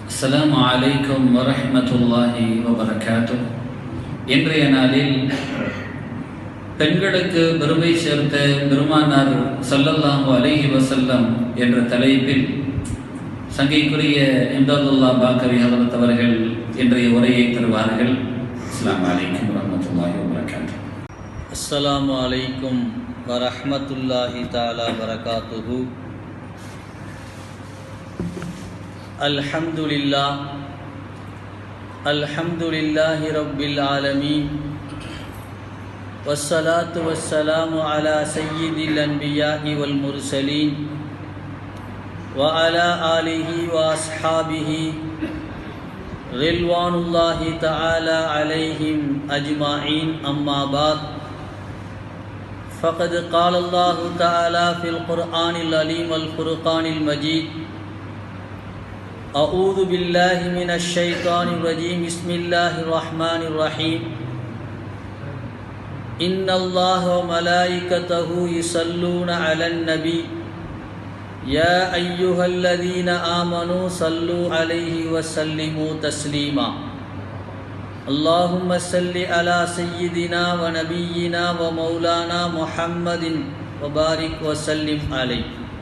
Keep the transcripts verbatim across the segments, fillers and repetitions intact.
அஸ்ஸலாமு அலைக்கும் வரஹ்மத்துல்லாஹி வபரகாத்துஹ். இன்றைய நாளில் பெண்களுக்கு பெருமை சேர்த்த பெருமானார் ஸல்லல்லாஹு அலைஹி வஸல்லம் என்ற தலைப்பில் சங்கைக்குரிய இம்தாதுல்லா பாக்கவி ஹதரத் அவர்கள் இன்றைய உரையை தருவார்கள். அஸ்ஸலாமு அலைக்கும் வரஹ்மத்துல்லாஹி வபரகாத்துஹ். அஸ்ஸலாமு அலைக்கும் வரஹ்மத்துல்லாஹி தஆலா வரகாத்துஹு. அல்ஹம்துலில்லாஹ் அல்ஹம்துலில்லாஹி ரப்பில் ஆலமீன் வஸ்ஸலாத்து வஸ்ஸலாமு அலா சய்யிதில் அன்பியாஇ வல் முர்சலீன் வ அலா ஆலிஹி வ அஸ்ஹாபிஹி ரில்வானுல்லாஹி தஆலா அலைஹிம் அஜ்மஈன். அம்மா பாத். فقد قال الله تعالى في القرآن العليم والفرقان المجيد: أعوذ بالله من الشيطان الرجيم بسم الله الرحمن الرحيم إن الله وملائكته يصلون على النبي يا أيها الذين آمنوا صلوا عليه وسلموا تسليما. اللهم صل على سيدنا ونبينا ومولانا محمد وبارك وسلم عليه.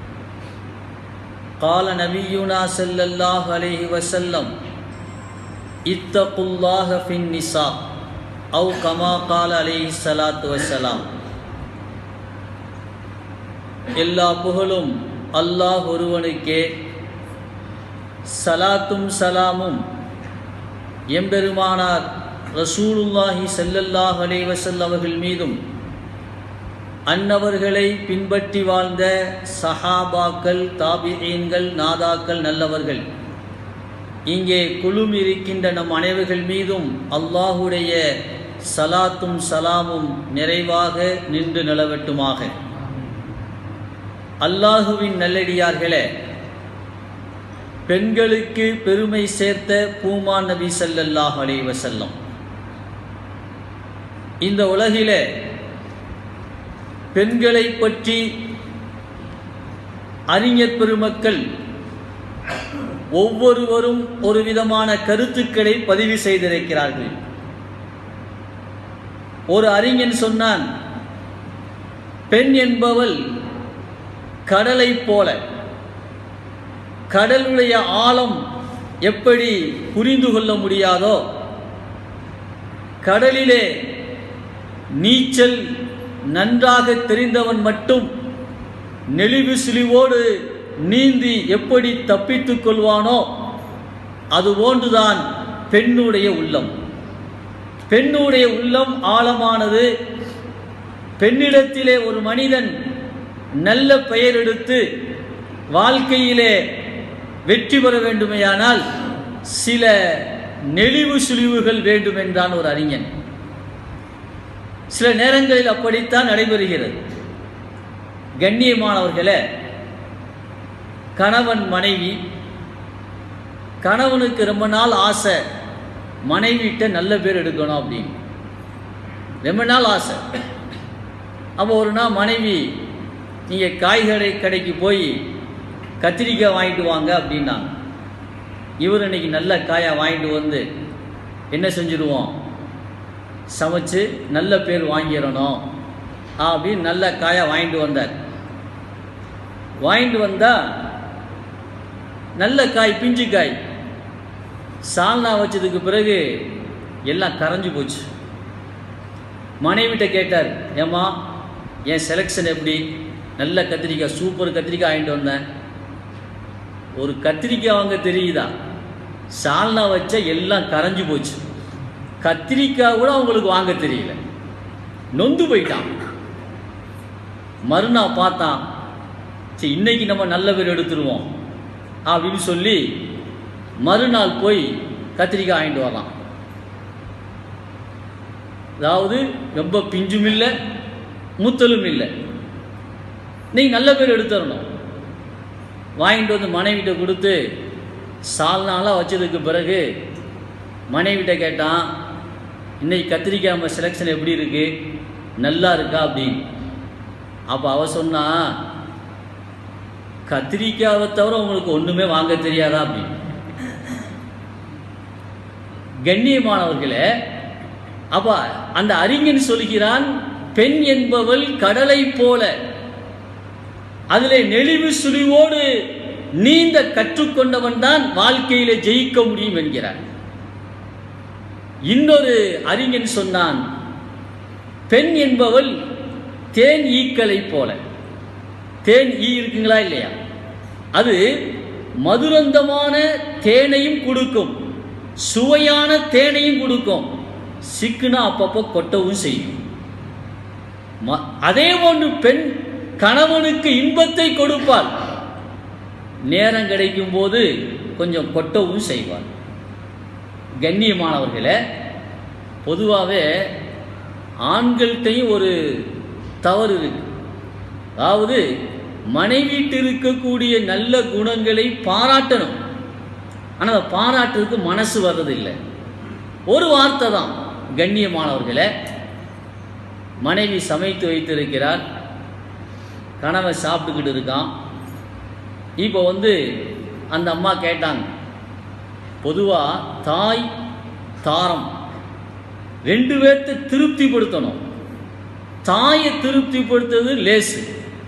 قال نبينا صلى الله عليه وسلم: اتقوا الله في النساء أو كما قال عليه الصلاة والسلام. எல்லா புகழும் அல்லாஹ் ஒருவனுக்கே, சலாத்தும் சலாமும் எம்பெருமானார் ரசூலுல்லாஹி ஸல்லல்லாஹு அலைஹி வஸல்லம் அவர்கள் மீதும் அன்னவர்களை பின்பற்றி வாழ்ந்த சஹாபாக்கள், தாபிஈன்கள், நாதாக்கள், நல்லவர்கள், இங்கே குழும் இருக்கின்ற நம் அனைவர்கள் மீதும் அல்லாஹுடைய சலாத்தும் சலாமும் நிறைவாக நின்று நிலவட்டுமாக. அல்லாஹுவின் நல்லடியார்களே, பெண்களுக்கு பெருமை சேர்த்த பூமான் நபி ஸல்லல்லாஹு அலைஹி வஸல்லம் இந்த உலகிலே பெண்களை பற்றி அறிஞர் பெருமக்கள் ஒவ்வொருவரும் ஒரு விதமான கருத்துக்களை பதிவு செய்திருக்கிறார்கள். ஒரு அறிஞன் சொன்னான், பெண் என்பவள் கடலை போல, கடலுடைய ஆழம் எப்படி புரிந்து கொள்ள முடியாதோ, கடலிலே நீச்சல் நன்றாக தெரிந்தவன் மட்டும் நெளிவு சுழிவோடு நீந்தி எப்படி தப்பித்துக் கொள்வானோ அதுபோன்றுதான் பெண்ணுடைய உள்ளம். பெண்ணுடைய உள்ளம் ஆழமானது. பெண்ணிடத்திலே ஒரு மனிதன் நல்ல பெயர் எடுத்து வாழ்க்கையிலே வெற்றி பெற வேண்டுமேயானால் சில நெளிவு சுழிவுகள் வேண்டும் என்றான் ஒரு அறிஞன். சில நேரங்களில் அப்படித்தான் நடைபெறுகிறது. கண்ணியமானவர்களே, கணவன் மனைவி, கணவனுக்கு ரொம்ப நாள் ஆசை மனைவிட்ட நல்ல பேர் எடுக்கணும் அப்படின்னு, ரொம்ப நாள் ஆசை. அப்போ ஒரு நாள் மனைவி, நீங்கள் காய்கறி கடைக்கு போய் கத்திரிக்காய் வாங்கிட்டு வாங்க அப்படின்னாங்க. இவர் இன்னைக்கு நல்ல காயாக வாங்கிட்டு வந்து என்ன செஞ்சுடுவோம், சமைச்சு நல்ல பேர் வாங்கிடணும் அப்படின்னு நல்ல காயாக வாங்கிட்டு வந்தார். வாங்கிட்டு வந்தால் நல்ல காய், பிஞ்சு காய். சால்னா வச்சதுக்கு பிறகு எல்லாம் கரைஞ்சி போச்சு. மனைவிட்ட கேட்டார், ஏம்மா என் செலெக்ஷன் எப்படி? நல்ல கத்திரிக்காய், சூப்பர் கத்திரிக்காய் வாங்கிட்டு வந்தேன். ஒரு கத்திரிக்காய் வாங்க தெரியுதா? சால்னா வச்ச எல்லாம் கரைஞ்சி போச்சு. கத்திரிக்காய் கூட அவங்களுக்கு வாங்க தெரியல. நொந்து போயிட்டான். மறுநாள் பார்த்தான், சரி இன்னைக்கு நம்ம நல்ல பேர் எடுத்துருவோம் அப்படின்னு சொல்லி மறுநாள் போய் கத்திரிக்காய் வாங்கிட்டு வரலாம். அதாவது ரொம்ப பிஞ்சும் இல்லை, முத்தலும் இல்லை, நீங்கள் நல்ல பேர் எடுத்துடணும். வாங்கிட்டு வந்து மனைவிட்ட கொடுத்து சால்னாலாம் வச்சதுக்கு பிறகு மனைவிட்ட கேட்டான், இன்னைக்கு கத்திரிக்காய் நம்ம செலெக்ஷன் எப்படி இருக்கு, நல்லா இருக்கா அப்படின்னு. அப்போ அவ சொன்னா, கத்திரிக்காவை தவிர உங்களுக்கு ஒன்றுமே வாங்க தெரியாதா அப்படின்னு. கண்ணியமானவர்களே, அப்ப அந்த அறிஞன் சொல்கிறான், பெண் என்பவள் கடலை போல அதிலே நெளிவு சுழிவோடு நீந்த கற்றுக்கொண்டவன் தான் வாழ்க்கையில ஜெயிக்க முடியும் என்கிறார். இன்னொரு அறிஞன் சொன்னான், பெண் என்பவள் தேன் ஈக்களை போல. தேன் ஈ இருக்குங்களா இல்லையா? அது மதுரந்தமான தேனையும் கொடுக்கும், சுவையான தேனையும் கொடுக்கும், சிக்குனா அப்பப்போ கொட்டவும் செய்யும். அதே போன்று பெண் கணவனுக்கு இன்பத்தை கொடுப்பாள், நேரம் கிடைக்கும் போது கொஞ்சம் கொட்டவும் செய்வாள். கண்ணியமானவர்களே, பொதுவாகவே ஆண்கள்கிட்டையும் ஒரு தவறு இருக்கு. அதாவது மனைவிட்டு இருக்கக்கூடிய நல்ல குணங்களை பாராட்டணும், ஆனால் அதை பாராட்டுறதுக்கு மனசு வர்றதில்லை. ஒரு வார்த்தை தான். கண்ணியமானவர்களே, மனைவி சமைத்து வைத்திருக்கிறார், கணவன் சாப்பிட்டுக்கிட்டு இருக்கான். இப்போ வந்து அந்த அம்மா கேட்டாங்க, பொதுவாக தாய் தாரம் ரெண்டு பேர்த்தை திருப்திப்படுத்தணும். தாயை திருப்திப்படுத்துறது லேசு,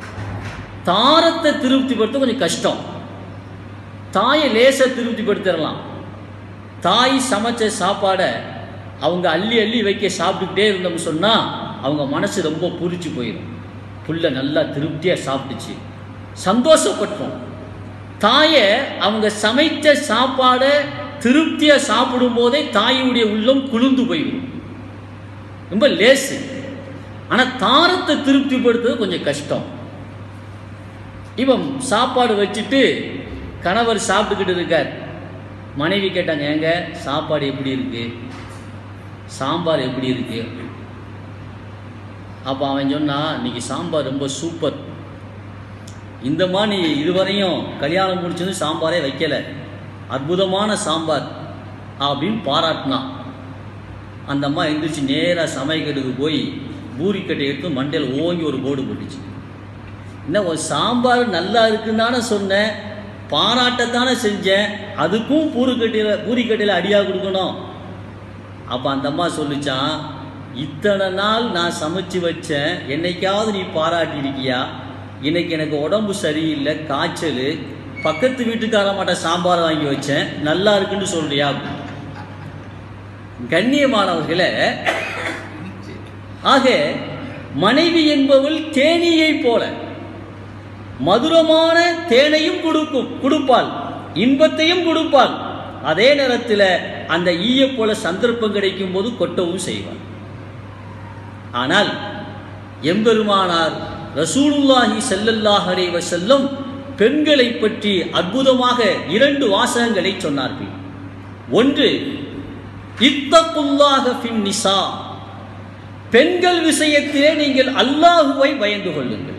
தாரத்தை திருப்திப்படுத்த கொஞ்சம் கஷ்டம். தாயை லேசை திருப்திப்படுத்திடலாம். தாய் சமைச்ச சாப்பாடை அவங்க அள்ளி அள்ளி வைக்க சாப்பிட்டுக்கிட்டே இருந்தோம்னு சொன்னால் அவங்க மனசு ரொம்ப பூரிச்சு போயிடும். புள்ள நல்லா திருப்தியாக சாப்பிட்டுச்சு, சந்தோஷப்பட்டோம். தாயை அவங்க சமைத்த சாப்பாடை திருப்தியாக சாப்பிடும் போதே தாயுடைய உள்ளம் குளிர்ந்து போயிடும், ரொம்ப லேசு. ஆனால் தாரத்தை திருப்திப்படுத்துறது கொஞ்சம் கஷ்டம். இவன் சாப்பாடு வச்சுட்டு கணவர் சாப்பிட்டுக்கிட்டு இருக்கார். மனைவி கேட்டாங்க, ஏங்க சாப்பாடு எப்படி இருக்கு, சாம்பார் எப்படி இருக்கு? அப்போ அவன் சொன்னான், இன்னைக்கு சாம்பார் ரொம்ப சூப்பர், இந்த மாதிரி இதுவரையும் கல்யாணம் முடிச்சது சாம்பாரே வைக்கலை, அற்புதமான சாம்பார் அப்படின்னு பாராட்டினான். அந்த அம்மா எழுந்திரிச்சு நேராக சமைக்கிறதுக்கு போய் பூரிக்கட்டை எடுத்து மண்டையில் ஓங்கி ஒரு போர்டு போட்டுச்சு. என்ன, ஒரு சாம்பார் நல்லா இருக்குன்னு தானே சொன்னேன், பாராட்டத்தானே செஞ்சேன், அதுக்கும் பூரிக்கட்டையில் பூரிக்கட்டையில் அடியாக கொடுக்கணும். அப்போ அந்த அம்மா சொல்லிச்சான், இத்தனை நாள் நான் சமைச்சு வச்சேன், என்னைக்காவது நீ பாராட்டியிருக்கியா? இன்னைக்கு எனக்கு உடம்பு சரியில்லை, காய்ச்சல், பக்கத்து வீட்டுக்கார மாட்ட சாம்பார் வாங்கி வச்சேன், நல்லா இருக்குன்னு சொல்றியா? கண்ணியமானவர்களே, ஆக மனைவி என்பவள் தேனீயை போல மதுரமான தேனையும் கொடுக்கும் கொடுப்பாள், இன்பத்தையும் கொடுப்பாள். அதே நேரத்தில் அந்த ஈயை போல சந்தர்ப்பம் கிடைக்கும் போது கொட்டவும் செய்வாள். ஆனால் எம்பெருமானார் ரசூலுல்லாஹி ஸல்லல்லாஹு அலைஹி வஸல்லம் பெண்களை பற்றி அற்புதமாக இரண்டு வாசகங்களை சொன்னார்கள். ஒன்று, இத்தகுல்லாஹ ஃபின் நிசா, பெண்கள் விஷயத்திலே நீங்கள் அல்லாஹுவை பயந்து கொள்ளுங்கள்.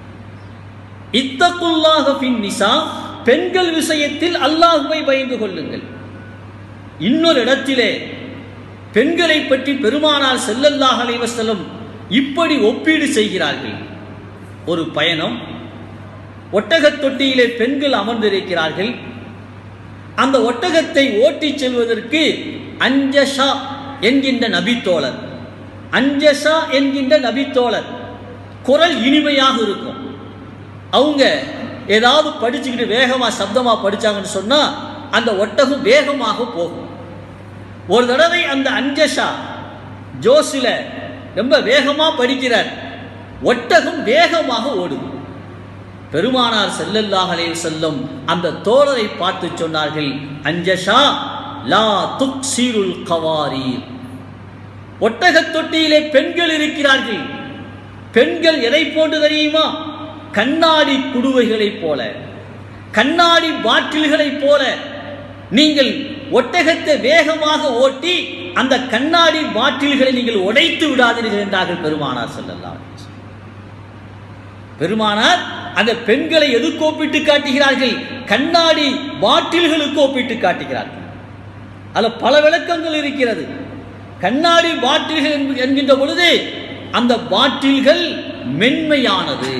இத்தகுல்லாஹ ஃபின் நிசா, பெண்கள் விஷயத்தில் அல்லாஹுவை பயந்து கொள்ளுங்கள். இன்னொரு இடத்திலே பெண்களை பற்றி பெருமானார் ஸல்லல்லாஹு அலைஹி வஸல்லம் இப்படி ஒப்பீடு செய்கிறார்கள். ஒரு பயணம், ஒட்டகத் தொட்டியிலே பெண்கள் அமர்ந்திருக்கிறார்கள். அந்த ஒட்டகத்தை ஓட்டிச் செல்வதற்கு அஞ்சஷா என்கின்ற நபித்தோழர், அஞ்சஷா என்கின்ற நபித்தோழர் குரல் இனிமையாக இருக்கும். அவங்க ஏதாவது படிச்சுக்கிட்டு வேகமாக சப்தமாக படித்தாங்கன்னு சொன்னால் அந்த ஒட்டகம் வேகமாக போகும். ஒரு தடவை அந்த அஞ்சஷா ஜோசில் ரொம்ப வேகமாக படிக்கிறார், ஒட்டகம் வேகமாக ஓடும். பெருமானார் ஸல்லல்லாஹு அலைஹி வஸல்லம் அந்த தோழரை பார்த்து சொன்னார்கள், அஞ்சஷா லா துக்ஸிருல் கவாரீர், ஒட்டகத் தொட்டியிலே பெண்கள் இருக்கிறார்கள். பெண்கள் எதை போன்று தெரியுமா? கண்ணாடி குடுவைகளைப் போல, கண்ணாடி பாட்டில்களைப் போல. நீங்கள் ஒட்டகத்தை வேகமாக ஓட்டி அந்த கண்ணாடி பாட்டில்களை நீங்கள் உடைத்து விடாதீர்கள் என்றார்கள் பெருமானார் ஸல்லல்லாஹு அலைஹி வஸல்லம். பெருமானார் அந்த பெண்களை எதுக்கு ஒப்பிட்டு காட்டுகிறார்கள்? கண்ணாடி பாட்டில்களுக்கு ஒப்பிட்டு காட்டுகிறார்கள். அதில் பல விளக்கங்கள் இருக்கிறது. கண்ணாடி பாட்டில்கள் என்கின்ற பொழுது அந்த பாட்டில்கள் மென்மையானது,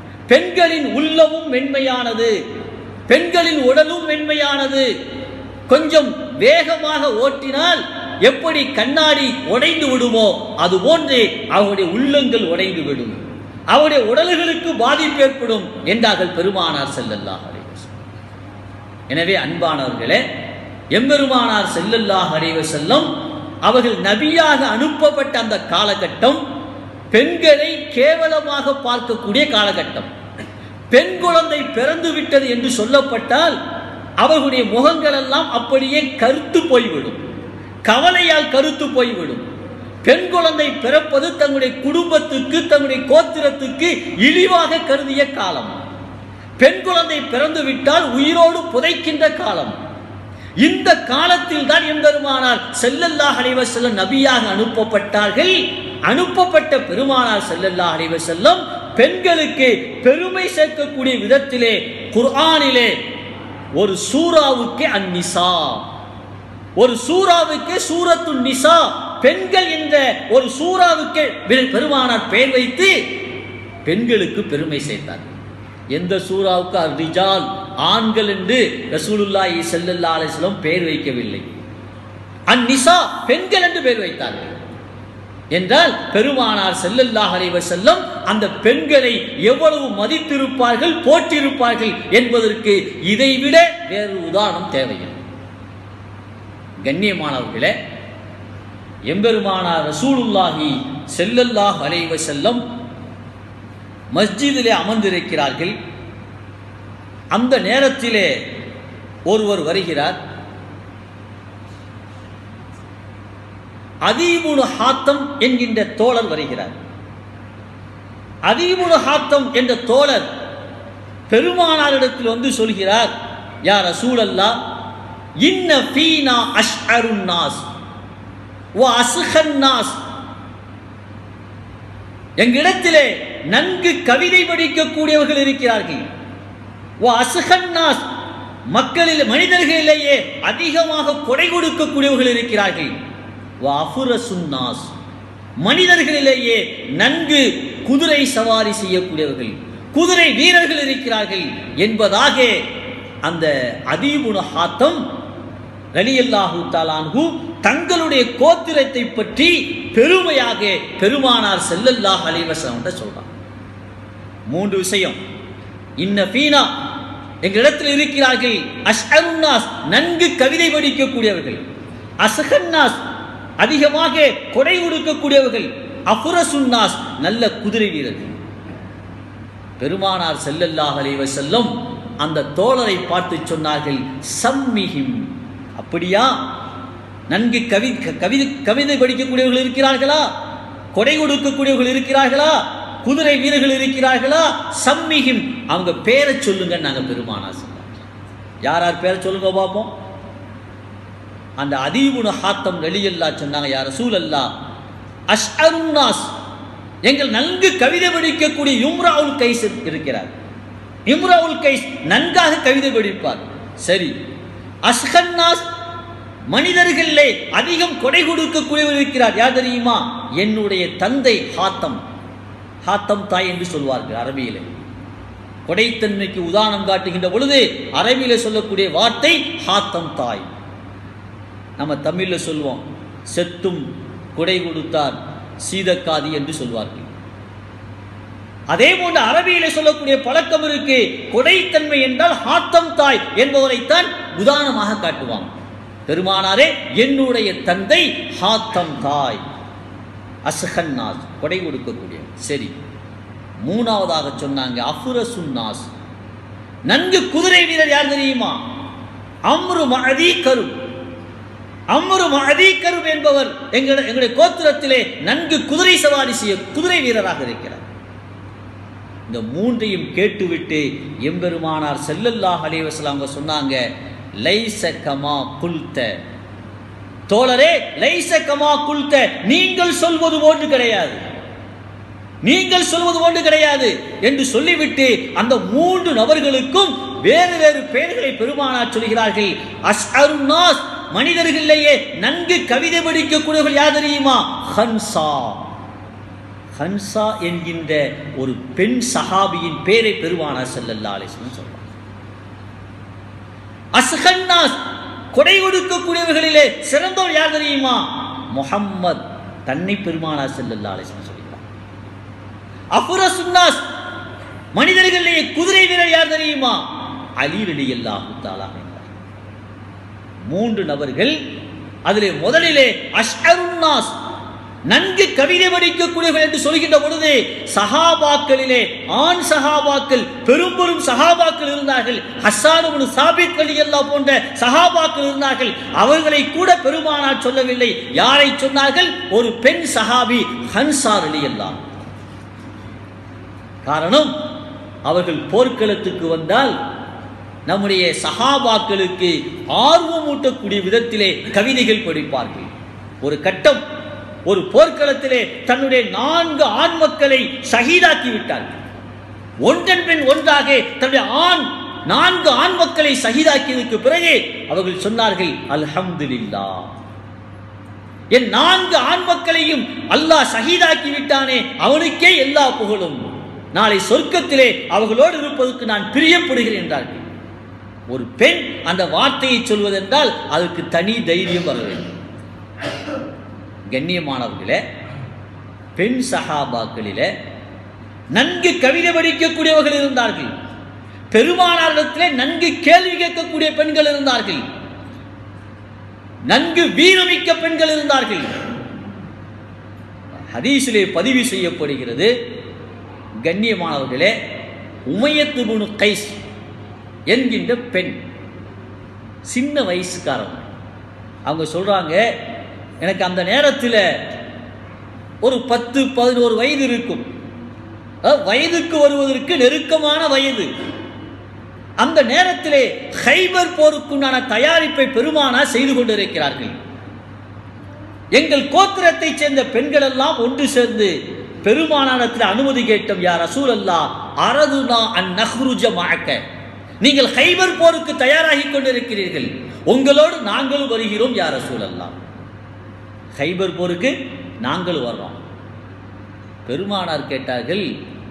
பெண்களின் உள்ளமும் மென்மையானது, பெண்களின் உடலும் மென்மையானது. கொஞ்சம் வேகமாக ஓட்டினால் எப்படி கண்ணாடி உடைந்து விடுமோ அது போன்று அவருடைய உள்ளங்கள் உடைந்து விடும், அவருடைய உடல்களுக்கு பாதிப்பு ஏற்படும் என்றார்கள் பெருமானார் ஸல்லல்லாஹு அலைஹி வஸல்லம். எனவே அன்பானவர்களே, எம்பெருமானார் ஸல்லல்லாஹு அலைஹி வஸல்லம் அவர்கள் நபியாக அனுப்பப்பட்ட அந்த காலகட்டம் பெண்களை கேவலமாக பார்க்கக்கூடிய காலகட்டம். பெண் குழந்தை பிறந்து விட்டது என்று சொல்லப்பட்டால் அவர்களுடைய முகங்கள் எல்லாம் அப்படியே கருத்து போய்விடும், கவலையால் கருத்து போய்விடும். பெண் குழந்தை பிறப்பது தங்களுடைய குடும்பத்துக்கு தங்களுடைய கோத்திரத்துக்கு இழிவாக கருதிய காலம். பெண் குழந்தை பிறந்து விட்டால் உயிரோடு புதைக்கின்ற காலம். இந்த காலத்தில் தான் எம்பெருமானார் ஸல்லல்லாஹு அலைஹி வஸல்லம் நபியாக அனுப்பப்பட்டார்கள். அனுப்பப்பட்ட பெருமானார் ஸல்லல்லாஹு அலைஹி வஸல்லம் பெண்களுக்கு பெருமை சேர்க்கக்கூடிய விதத்திலே குர்ஆனிலே ஒரு சூராவுக்கு அந்நிசா, ஒரு சூறாவுக்கு சூரத்து நிசா, பெண்கள் என்ற ஒரு சூறாவுக்கு பெருமானார் பெயர் வைத்து பெண்களுக்கு பெருமை சேர்த்தார். எந்த சூறாவுக்கு அர்ரிஜால் ஆண்கள் என்று ரசூலுல்லாஹி ஸல்லல்லாஹு அலைஹி வஸல்லம் பெயர் வைக்கவில்லை, அந்நிசா பெண்கள் என்று பெயர் வைத்தார்கள். என்றால் பெருமானார் ஸல்லல்லாஹு அலைஹி வஸல்லம் அந்த பெண்களை எவ்வளவு மதித்திருப்பார்கள், போற்றிருப்பார்கள் என்பதற்கு இதைவிட வேறு உதாரணம் தேவையில்லை. கண்ணியமானவர்களே, எம்பெருமானார் ரசூலுல்லாஹி ஸல்லல்லாஹு அலைஹி வஸல்லம் மஸ்ஜிதிலே அமர்ந்திருக்கிறார்கள். அந்த நேரத்திலே ஒருவர் வருகிறார். அதீபுல் ஹாத்தம் என்கின்ற தோழர் வருகிறார். அதீபுல் ஹாத்தம் என்ற தோழர் பெருமானாரிடத்தில் வந்து சொல்கிறார், யா ரசூலல்லாஹ், இன்ன ஃபீனா அஷ்அருன் நாஸ் வ அஸ்ஹன் நாஸ், எங்களிடத்திலே நன்கு கவிதை படிக்கக்கூடியவர்கள் இருக்கிறார்கள். வ அஸ்ஹன் நாஸ், மக்களில் மனிதர்களிலேயே அதிகமாக கொடை கொடுக்கக்கூடியவர்கள் இருக்கிறார்கள். வ அஃபுரசுன் நாஸ், மனிதர்களிலேயே நன்கு குதிரை சவாரி செய்யக்கூடியவர்கள், குதிரை வீரர்கள் இருக்கிறார்கள் என்பதாக அந்த அதீபுல் ஹாத்தம் ரலியல்லாஹு தஆலா அன்ஹு தங்களுடைய கோத்திரத்தை பற்றி பெருமையாக பெருமானார் ஸல்லல்லாஹு அலைஹி வஸல்லம் சொல்றார். மூன்று விஷயம். இன்ன ஃபீனா, எங்களிடத்தில் இருக்கிறார்கள் அஷ்அருன் நாஸ், நன்கு கவிதை படிக்கக்கூடியவர்கள். அஸ்ஹன் நாஸ், அதிகமாக கொடை கொடுக்கக்கூடியவர்கள். அஃபுரசுன் நாஸ், நல்ல குதிரை வீரர்கள். பெருமானார் ஸல்லல்லாஹு அலைஹி வஸல்லம் அந்த தோழரை பார்த்து சொன்னார்கள், சம்மிஹிம், அப்படியா, நன்கு கவி கவிதை கவிதை படிக்கக்கூடியவர்கள் இருக்கிறார்களா, கொடை கொடுக்கக்கூடியவர்கள் இருக்கிறார்களா, குதிரை வீரர்கள் இருக்கிறார்களா, சம்மிஹிம், அவங்க பேரை சொல்லுங்க. நாங்கள் பெருமானார் சொன்னாங்க. யார் யார் பேரை சொல்லுங்க பார்ப்போம். அந்த அதீபுல் ஹாத்தம் ரலியல்லாஹு சொன்னாங்க, யா ரசூலல்லாஹ், அஷ்அருன் நாஸ், எங்கள் நன்கு கவிதை படிக்கக்கூடிய இம்ராவுல் கைஸ் இருக்கிறார். இம்ராவுல் கைஸ் நன்காக கவிதை படிப்பார். சரி. அஸ்ஹன் நாஸ், மனிதர்களிலே அதிகம் கொடை கொடுக்கக்கூடியவர் இருக்கிறார். யார் தெரியுமா? என்னுடைய தந்தை ஹாத்தம். ஹாத்தம் தாய் என்று சொல்வார்கள் அரபியிலே. கொடைத்தன்மைக்கு உதாரணம் காட்டுகின்ற பொழுது அரபியிலே சொல்லக்கூடிய வார்த்தை ஹாத்தம் தாய். நம்ம தமிழில் சொல்வோம், செத்தும் கொடை கொடுத்தார் சீதக்காதி என்று சொல்வார்கள். அதே போன்று அரபியிலே சொல்லக்கூடிய பழக்கம் இருக்கு. கொடைத்தன்மை என்றால் ஹாத்தம் தாய் என்பவரைத்தான் உதாரணமாக காட்டுவாங்க. பெருமானாரே, என்னுடைய தந்தை ஹாத்தம் தாய், அஸ்ஹன் நாஸ், கொடை கொடுக்கக்கூடிய. சரி. மூணாவதாக சொன்னாங்க அஃபுரசுன் நாஸ், நன்கு குதிரை வீரர். யார் தெரியுமா? அம்ரு மஅதி கருப். அம்ரு மஅதி கருப் என்பவர் எங்களுடைய எங்களுடைய கோத்திரத்திலே நன்கு குதிரை சவாரி செய்ய குதிரை வீரராக இருக்கிறார். இந்த மூன்றையும் கேட்டுவிட்டு எம்பெருமானார் ஸல்லல்லாஹு அலைஹி வஸல்லம் அவங்க சொன்னாங்க, லைஸ கமா குல்த, தோழரே, லைஸ கமா குல்த, நீங்கள் சொல்வது போன்று கிடையாது, நீங்கள் சொல்வது போன்று கிடையாது என்று சொல்லிவிட்டு அந்த மூன்று நபர்களுக்கும் வேறு வேறு பெயர்களை பெருமானார் சொல்கிறார்கள். அஷ்அருன் நாஸ், மனிதர்களிலேயே நன்கு கவிதை படிக்கக்கூடியவர்கள் யார் தெரியுமா? ஹன்சா. ஹன்சா என்கின்ற ஒரு பெண் சஹாபியின் பெயரை பெருமானார் ஸல்லல்லாஹு அலைஹி வஸல்லம் சொல்றார். அஸ்ஹன் நாஸ், கொடை கொடுக்கக்கூடியவர்களிலே சிறந்தவர் யார் தெரியுமா? முஹம்மத். தன்னை பெருமானார் ஸல்லல்லாஹு அலைஹி வஸல்லம் சொல்லிட்டார். அஃபரசுன்னாஸ், மனிதர்களிலே குதிரை வீரர் யார் தெரியுமா? அலி ரலியல்லாஹு தஆலா என்றார். மூன்று நபர்கள். அதிலே முதலிலே அஷ்அருன்னாஸ், நன்கு கவிதை படிக்கக்கூடியவர்கள் என்று சொல்கின்ற பொழுது சஹாபாக்களிலே ஆண் சஹாபாக்கள் பெரும் பெரும் சஹாபாக்கள் இருந்தார்கள். ஹஸ்ஸான் இப்னு சாபித் ரலியல்லாஹு போன்ற சஹாபாக்கள் இருந்தார்கள். அவர்களை கூட பெருமானார் சொல்லவில்லை. யாரை சொன்னார்கள்? ஒரு பெண் சஹாபி ஹன்சா ரலியல்லாஹு. காரணம், அவர்கள் போர்க்களத்துக்கு வந்தால் நம்முடைய சஹாபாக்களுக்கு ஆர்வமூட்டக்கூடிய விதத்திலே கவிதைகள் படிப்பார்கள். ஒரு கட்டம், ஒரு போர்க்களத்திலே தன்னுடைய நான்கு ஆண் மக்களை ஷஹீதாக்கி விட்டார்கள். ஒன்றன் பின் ஒன்றாக தன்னுடைய ஆண் நான்கு ஆண் மக்களை ஷஹீதாக்கியதற்கு பிறகு அவர்கள் சொன்னார்கள், அல்ஹம்துலில்லாஹ், என் நான்கு ஆண் மக்களையும் அல்லாஹ் ஷஹீதாக்கி விட்டானே, அவனுக்கே எல்லா புகழும். நாளை சொர்க்கத்திலே அவர்களோடு இருப்பதற்கு நான் பிரியப்படுகிறேன் என்றார்கள். ஒரு பெண் அந்த வார்த்தையை சொல்வதென்றால் அதற்கு தனி தைரியம் வர வேண்டும். கண்ணியமானவர்களே, பெண் சஹாபாக்களிலே நன்கு கவிதை படிக்கக்கூடியவர்கள் இருந்தார்கள். பெருமானாரிடத்திலே நன்கு கேள்வி கேட்கக்கூடிய பெண்கள் இருந்தார்கள். நன்கு வீரமிக்க பெண்கள் இருந்தார்கள். ஹதீஸிலே பதிவு செய்யப்படுகிறது, கண்ணியமானவர்களே, உமையத் இப்னு கைஸ் என்கின்ற பெண், சின்ன வயசுக்காரங்க. அவங்க சொல்றாங்க, எனக்கு அந்த நேரத்தில் ஒரு பத்து பதினோரு வயது இருக்கும். வயதுக்கு வருவதற்கு நெருக்கமான வயது. அந்த நேரத்திலே ஹைபர் போருக்குண்டான தயாரிப்பை பெருமானார் செய்து கொண்டிருக்கிறார்கள். எங்கள் கோத்திரத்தை சேர்ந்த பெண்கள் எல்லாம் ஒன்று சேர்ந்து பெருமானாரத்தில் அனுமதி கேட்டோம். யா ரசூலல்லாஹ், அரதுனா அன் நஹ்ருஜ மஅக, நீங்கள் ஹைபர் போருக்கு தயாராகி கொண்டிருக்கிறீர்கள், உங்களோடு நாங்களும் வருகிறோம் யா ரசூலல்லாஹ். ஹைபர் போருக்கு நாங்கள் வர்றோம். பெருமானார் கேட்டார்கள்,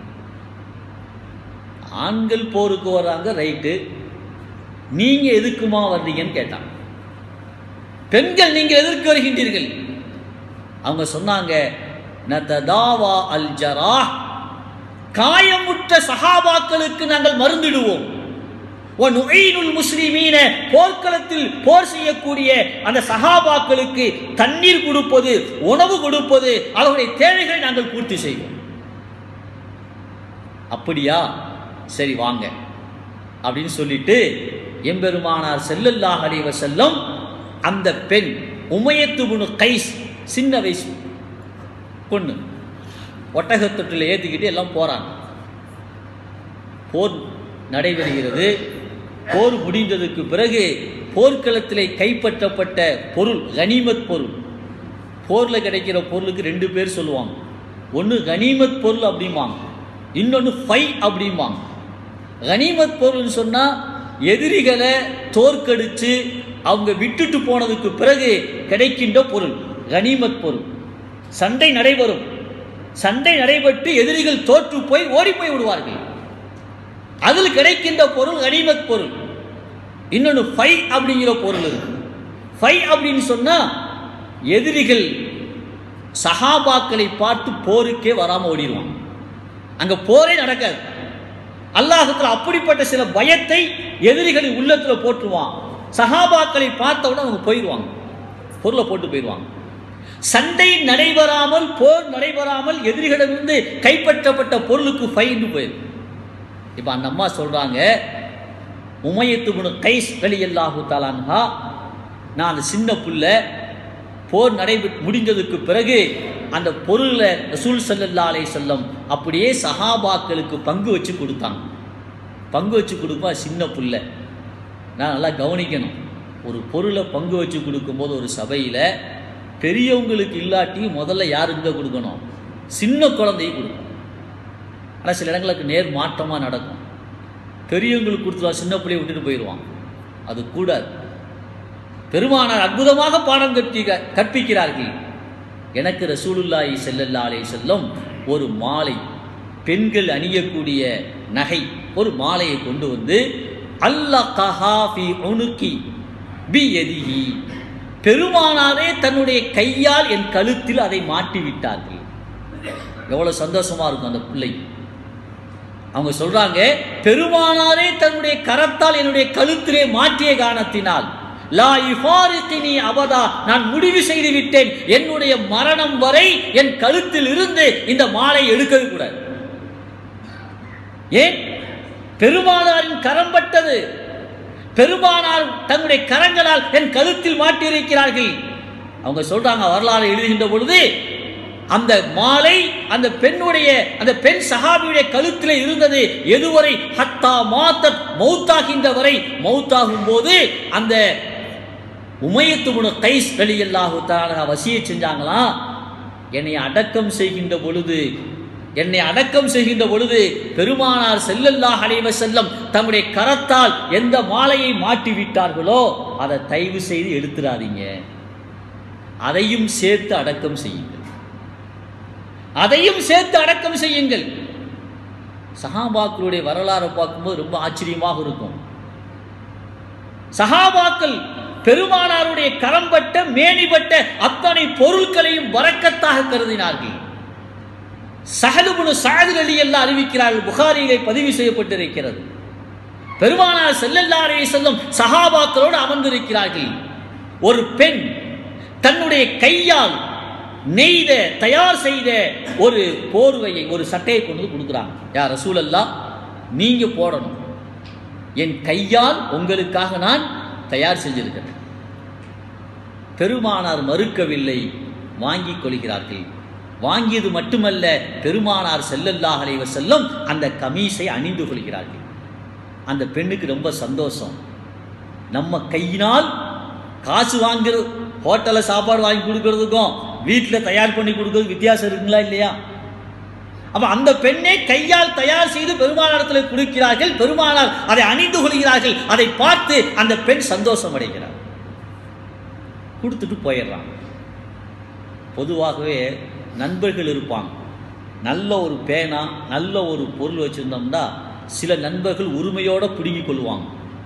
ஆண்கள் போருக்கு வர்றாங்க, ரைட்டு, நீங்க எதுக்குமா வர்றீங்கன்னு கேட்டாங்க. பெண்கள் நீங்கள் எதற்கு வருகின்றீர்கள்? அவங்க சொன்னாங்க, நததாவா அல் ஜராஹ், காயமுற்ற சஹாபாக்களுக்கு நாங்கள் மருந்திடுவோம். முஸ்லிமீன, போர்க்களத்தில் போர் செய்யக்கூடிய அந்த சஹாபாக்களுக்கு தண்ணீர் கொடுப்பது, உணவு கொடுப்பது, அவருடைய தேவைகளை நாங்கள் பூர்த்தி செய்வோம். அப்படியா, சரி வாங்க அப்படின்னு சொல்லிட்டு எம்பெருமானார் ஸல்லல்லாஹு அலைஹி வஸல்லம் அந்த பெண் உமையத் இப்னு கைஸ், சின்ன வயசு பொண்ணு, ஒட்டகத்தொட்டில் ஏற்றிக்கிட்டு எல்லாம் போறாங்க. போர் நடைபெறுகிறது. போர் முடிந்ததுக்கு பிறகு போர்க்களத்திலே கைப்பற்றப்பட்ட பொருள், கனிமத் பொருள். போரில் கிடைக்கிற பொருளுக்கு ரெண்டு பேர் சொல்லுவாங்க. ஒன்று கனிமத் பொருள் அப்படிம்பாங்க, இன்னொன்று ஃபை அப்படிம்பாங்க. கனிமத் பொருள்னு சொன்னால் எதிரிகளை தோற்கடித்து அவங்க விட்டுட்டு போனதுக்கு பிறகு கிடைக்கின்ற பொருள் கனிமத் பொருள். சண்டை நடைபெறும், சண்டை நடைபெற்று எதிரிகள் தோற்று போய் ஓடி போய் விடுவார்கள், அதில் கிடைக்கின்ற பொருள் கனிமத் பொருள். இன்னொன்று ஃபை அப்படிங்கிற பொருள் இருக்கு. ஃபை அப்படின்னு சொன்னா எதிரிகள் சஹாபாக்களை பார்த்து போருக்கே வராமல் ஓடிடுவாங்க, அங்க போரே நடக்காது. அல்லாஹ்வுக்கு அப்படிப்பட்ட சில பயத்தை எதிரிகளின் உள்ளத்தில் போட்டுருவான். சஹாபாக்களை பார்த்தவுடன் அவங்க போயிடுவாங்க, பொருளை போட்டு போயிடுவாங்க. சண்டை நடைபெறாமல், போர் நடைபெறாமல் எதிரிகளிடமிருந்து கைப்பற்றப்பட்ட பொருளுக்கு ஃபைன்னு போயிடும். இப்போ அந்த அம்மா சொல்றாங்க, உமையத் இப்னு கைஸ் ரலியல்லாஹு தஆலா அன்ஹா, நான் அந்த சின்ன புள்ள, போர் நடைபெற்று முடிஞ்சதுக்கு பிறகு அந்த பொருளை ரசூல் ஸல்லல்லாஹு அலைஹி வஸல்லம் அப்படியே சஹாபாக்களுக்கு பங்கு வச்சு கொடுத்தாங்க. பங்கு வச்சு கொடுப்பா சின்ன புள்ள, நான் நல்லா கவனிக்கணும். ஒரு பொருளை பங்கு வச்சு கொடுக்கும்போது ஒரு சபையில் பெரியவங்களுக்கு இல்லாட்டி முதல்ல யாருக்கு கொடுக்கணும்? சின்ன குழந்தையை கொடுக்கணும். ஆனால் சில இடங்களுக்கு நேர் மாற்றமாக நடக்கும். பெரியவங்களுக்கு கொடுத்துருவா, சின்ன பிள்ளையை விட்டுட்டு போயிடுவான். அது கூடாது. பெருமானார் அற்புதமாக பாடம் கற்பி கற்பிக்கிறார்கள். எனக்கு ரசூலுல்லாஹி ஸல்லல்லாஹு அலைஹி வஸல்லம் ஒரு மாலை, பெண்கள் அணியக்கூடிய நகை, ஒரு மாலையை கொண்டு வந்து அல்லகஹா ஃபி உனுகி பியதிஹி, பெருமானாரே தன்னுடைய கையால் என் கழுத்தில் அதை மாட்டி விட்டார்கள். எவ்வளவு சந்தோஷமா இருக்கும் அந்த பிள்ளை. அவங்க சொல்றாங்க, பெருமானாரே தன்னுடைய கரத்தால் என்னுடைய கழுத்திலே மாற்றிய காரணத்தினால் லா யுஃபாரிகினி அபதா, நான் முடிவு செய்து விட்டேன், என்னுடைய மரணம் வரை என் கழுத்தில் இருந்து இந்த மாலை எடுக்கவே கூடாது. ஏன்? பெருமானாரின் கரம் பட்டது. பெருமானார் தன்னுடைய கரங்களால் என் கழுத்தில் மாட்டியிருக்கிறார்கள். அவங்க சொல்றாங்க, வரலாறு எழுதுகின்ற பொழுது அந்த மாலை அந்த பெண்ணுடைய அந்த பெண் சஹாபியுடைய கழுத்திலே இருந்தது எதுவரை? ஹத்தா மாத்தத், மௌத்தாகின்ற வரை. மௌத்தாகும் போது அந்த உமையத்து இப்னு கைஸ் ரலியல்லாஹு தஆலா வசியத் செஞ்சாங்களாம், என்னை அடக்கம் செய்கின்ற பொழுது என்னை அடக்கம் செய்கின்ற பொழுது பெருமானார் ஸல்லல்லாஹு அலைஹி வஸல்லம் தம்முடைய கரத்தால் எந்த மாலையை மாட்டி விட்டார்களோ அதை தயவு செய்து எடுத்துறாதீங்க, அதையும் சேர்த்து அடக்கம் செய்யுங்கள், அதையும் சேர்த்து அடக்கம் செய்யுங்கள். சஹாபாக்களுடைய வரலாறு பார்க்கும்போது ரொம்ப ஆச்சரியமாக இருக்கும். சஹாபாக்கள் பெருமானாருடைய கரம்பட்ட மேனிப்பட்ட அத்தனை பொருட்களையும் வரக்கத்தாக கருதினார்கள். ஸஹல் இப்னு ஸஅத் ரலியல்லாஹு அறிவிக்கிறார்கள், புகாரியிலே பதிவு செய்யப்பட்டிருக்கிறது. பெருமானார் ஸல்லல்லாஹு அலைஹி வஸல்லம் சஹாபாக்களோடு அமர்ந்திருக்கிறார்கள். ஒரு பெண் தன்னுடைய கையால் நெய்த தயார் செய்த ஒரு போர்வையை, ஒரு சட்டையை கொண்டு கொடுக்குறாங்க. யா ரசூலல்லாஹ், நீங்க போடணும், என் கையால் உங்களுக்காக நான் தயார் செஞ்சிருக்கிறேன். பெருமானார் மறுக்கவில்லை, வாங்கிக் கொள்கிறார்கள். வாங்கியது மட்டுமல்ல, பெருமானார் ஸல்லல்லாஹு அலைஹி வஸல்லம் அந்த கமீஸை அணிந்து கொள்கிறார்கள். அந்த பெண்ணுக்கு ரொம்ப சந்தோஷம். நம்ம கையினால் காசு வாங்குறது, ஹோட்டலில் சாப்பாடு வாங்கி கொடுக்கறதுக்கும் வீட்டில் தயார் பண்ணி கொடுக்கறது வித்தியாசம் இருக்குங்களா இல்லையா? அப்ப அந்த பெண்ணை கையால் தயார் செய்து பெருமானாரிடத்தில் கொடுக்கிறார்கள். பெருமானார் அதை அணிந்து கொள்கிறார்கள். அதை பார்த்து அந்த பெண் சந்தோஷம் அடைகிறார். கொடுத்துட்டு போயிடுறான். பொதுவாகவே நண்பர்கள் இருப்பாங்க. நல்ல ஒரு பேனா, நல்ல ஒரு பொருள் வச்சிருந்தோம்னா சில நண்பர்கள் உரிமையோட பிடுங்கி கொள்வாங்க,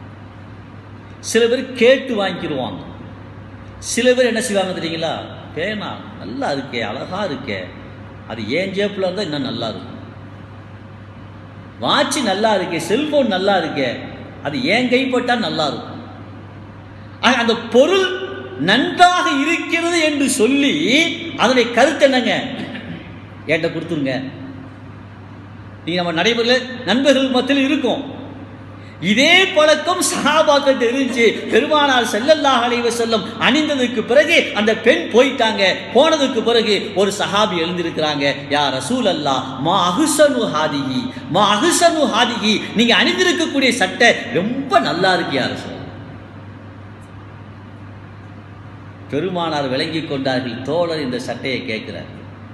சில பேர் கேட்டு வாங்கிடுவாங்க, சில பேர் என்ன செய்வாங்க தெரியுங்களா? பேனா நல்லா இருக்கே, அழகா இருக்கே, அது ஏன் ஜேப்பில் இருந்தால் இன்னும் நல்லா இருக்கும். வாட்சி நல்லா இருக்கே, செல்போன் நல்லா இருக்கே, அது ஏன் கைப்பட்டால் நல்லா இருக்கும். அந்த பொருள் நன்றாக இருக்கிறது என்று சொல்லி அதனுடைய கருத்து என்னங்க? என்கிட்ட கொடுத்துருங்க. நீங்க நம்ம நடைமுறையில் நண்பர்கள் மத்தியில் இருக்கும். இதே பழக்கம் சஹாபாக்கள் இருந்துச்சு. பெருமானார் ஸல்லல்லாஹு அலைஹி வஸல்லம் அணிந்ததுக்கு பிறகு அந்த பெண் போயிட்டாங்க. போனதுக்கு பிறகு ஒரு சஹாபி எழுந்திருக்கிறாங்க, யா ரசூலல்லாஹ், மா அஹ்ஸனு ஹாதிஹி, மா அஹ்ஸனு ஹாதிஹி, நீங்க அணிந்திருக்கக்கூடிய சட்டை ரொம்ப நல்லா இருக்கு யா ரசூல். பெருமானார் விளங்கி கொண்டார்கள். தோழர் இந்த சட்டையை கேட்கிறார்.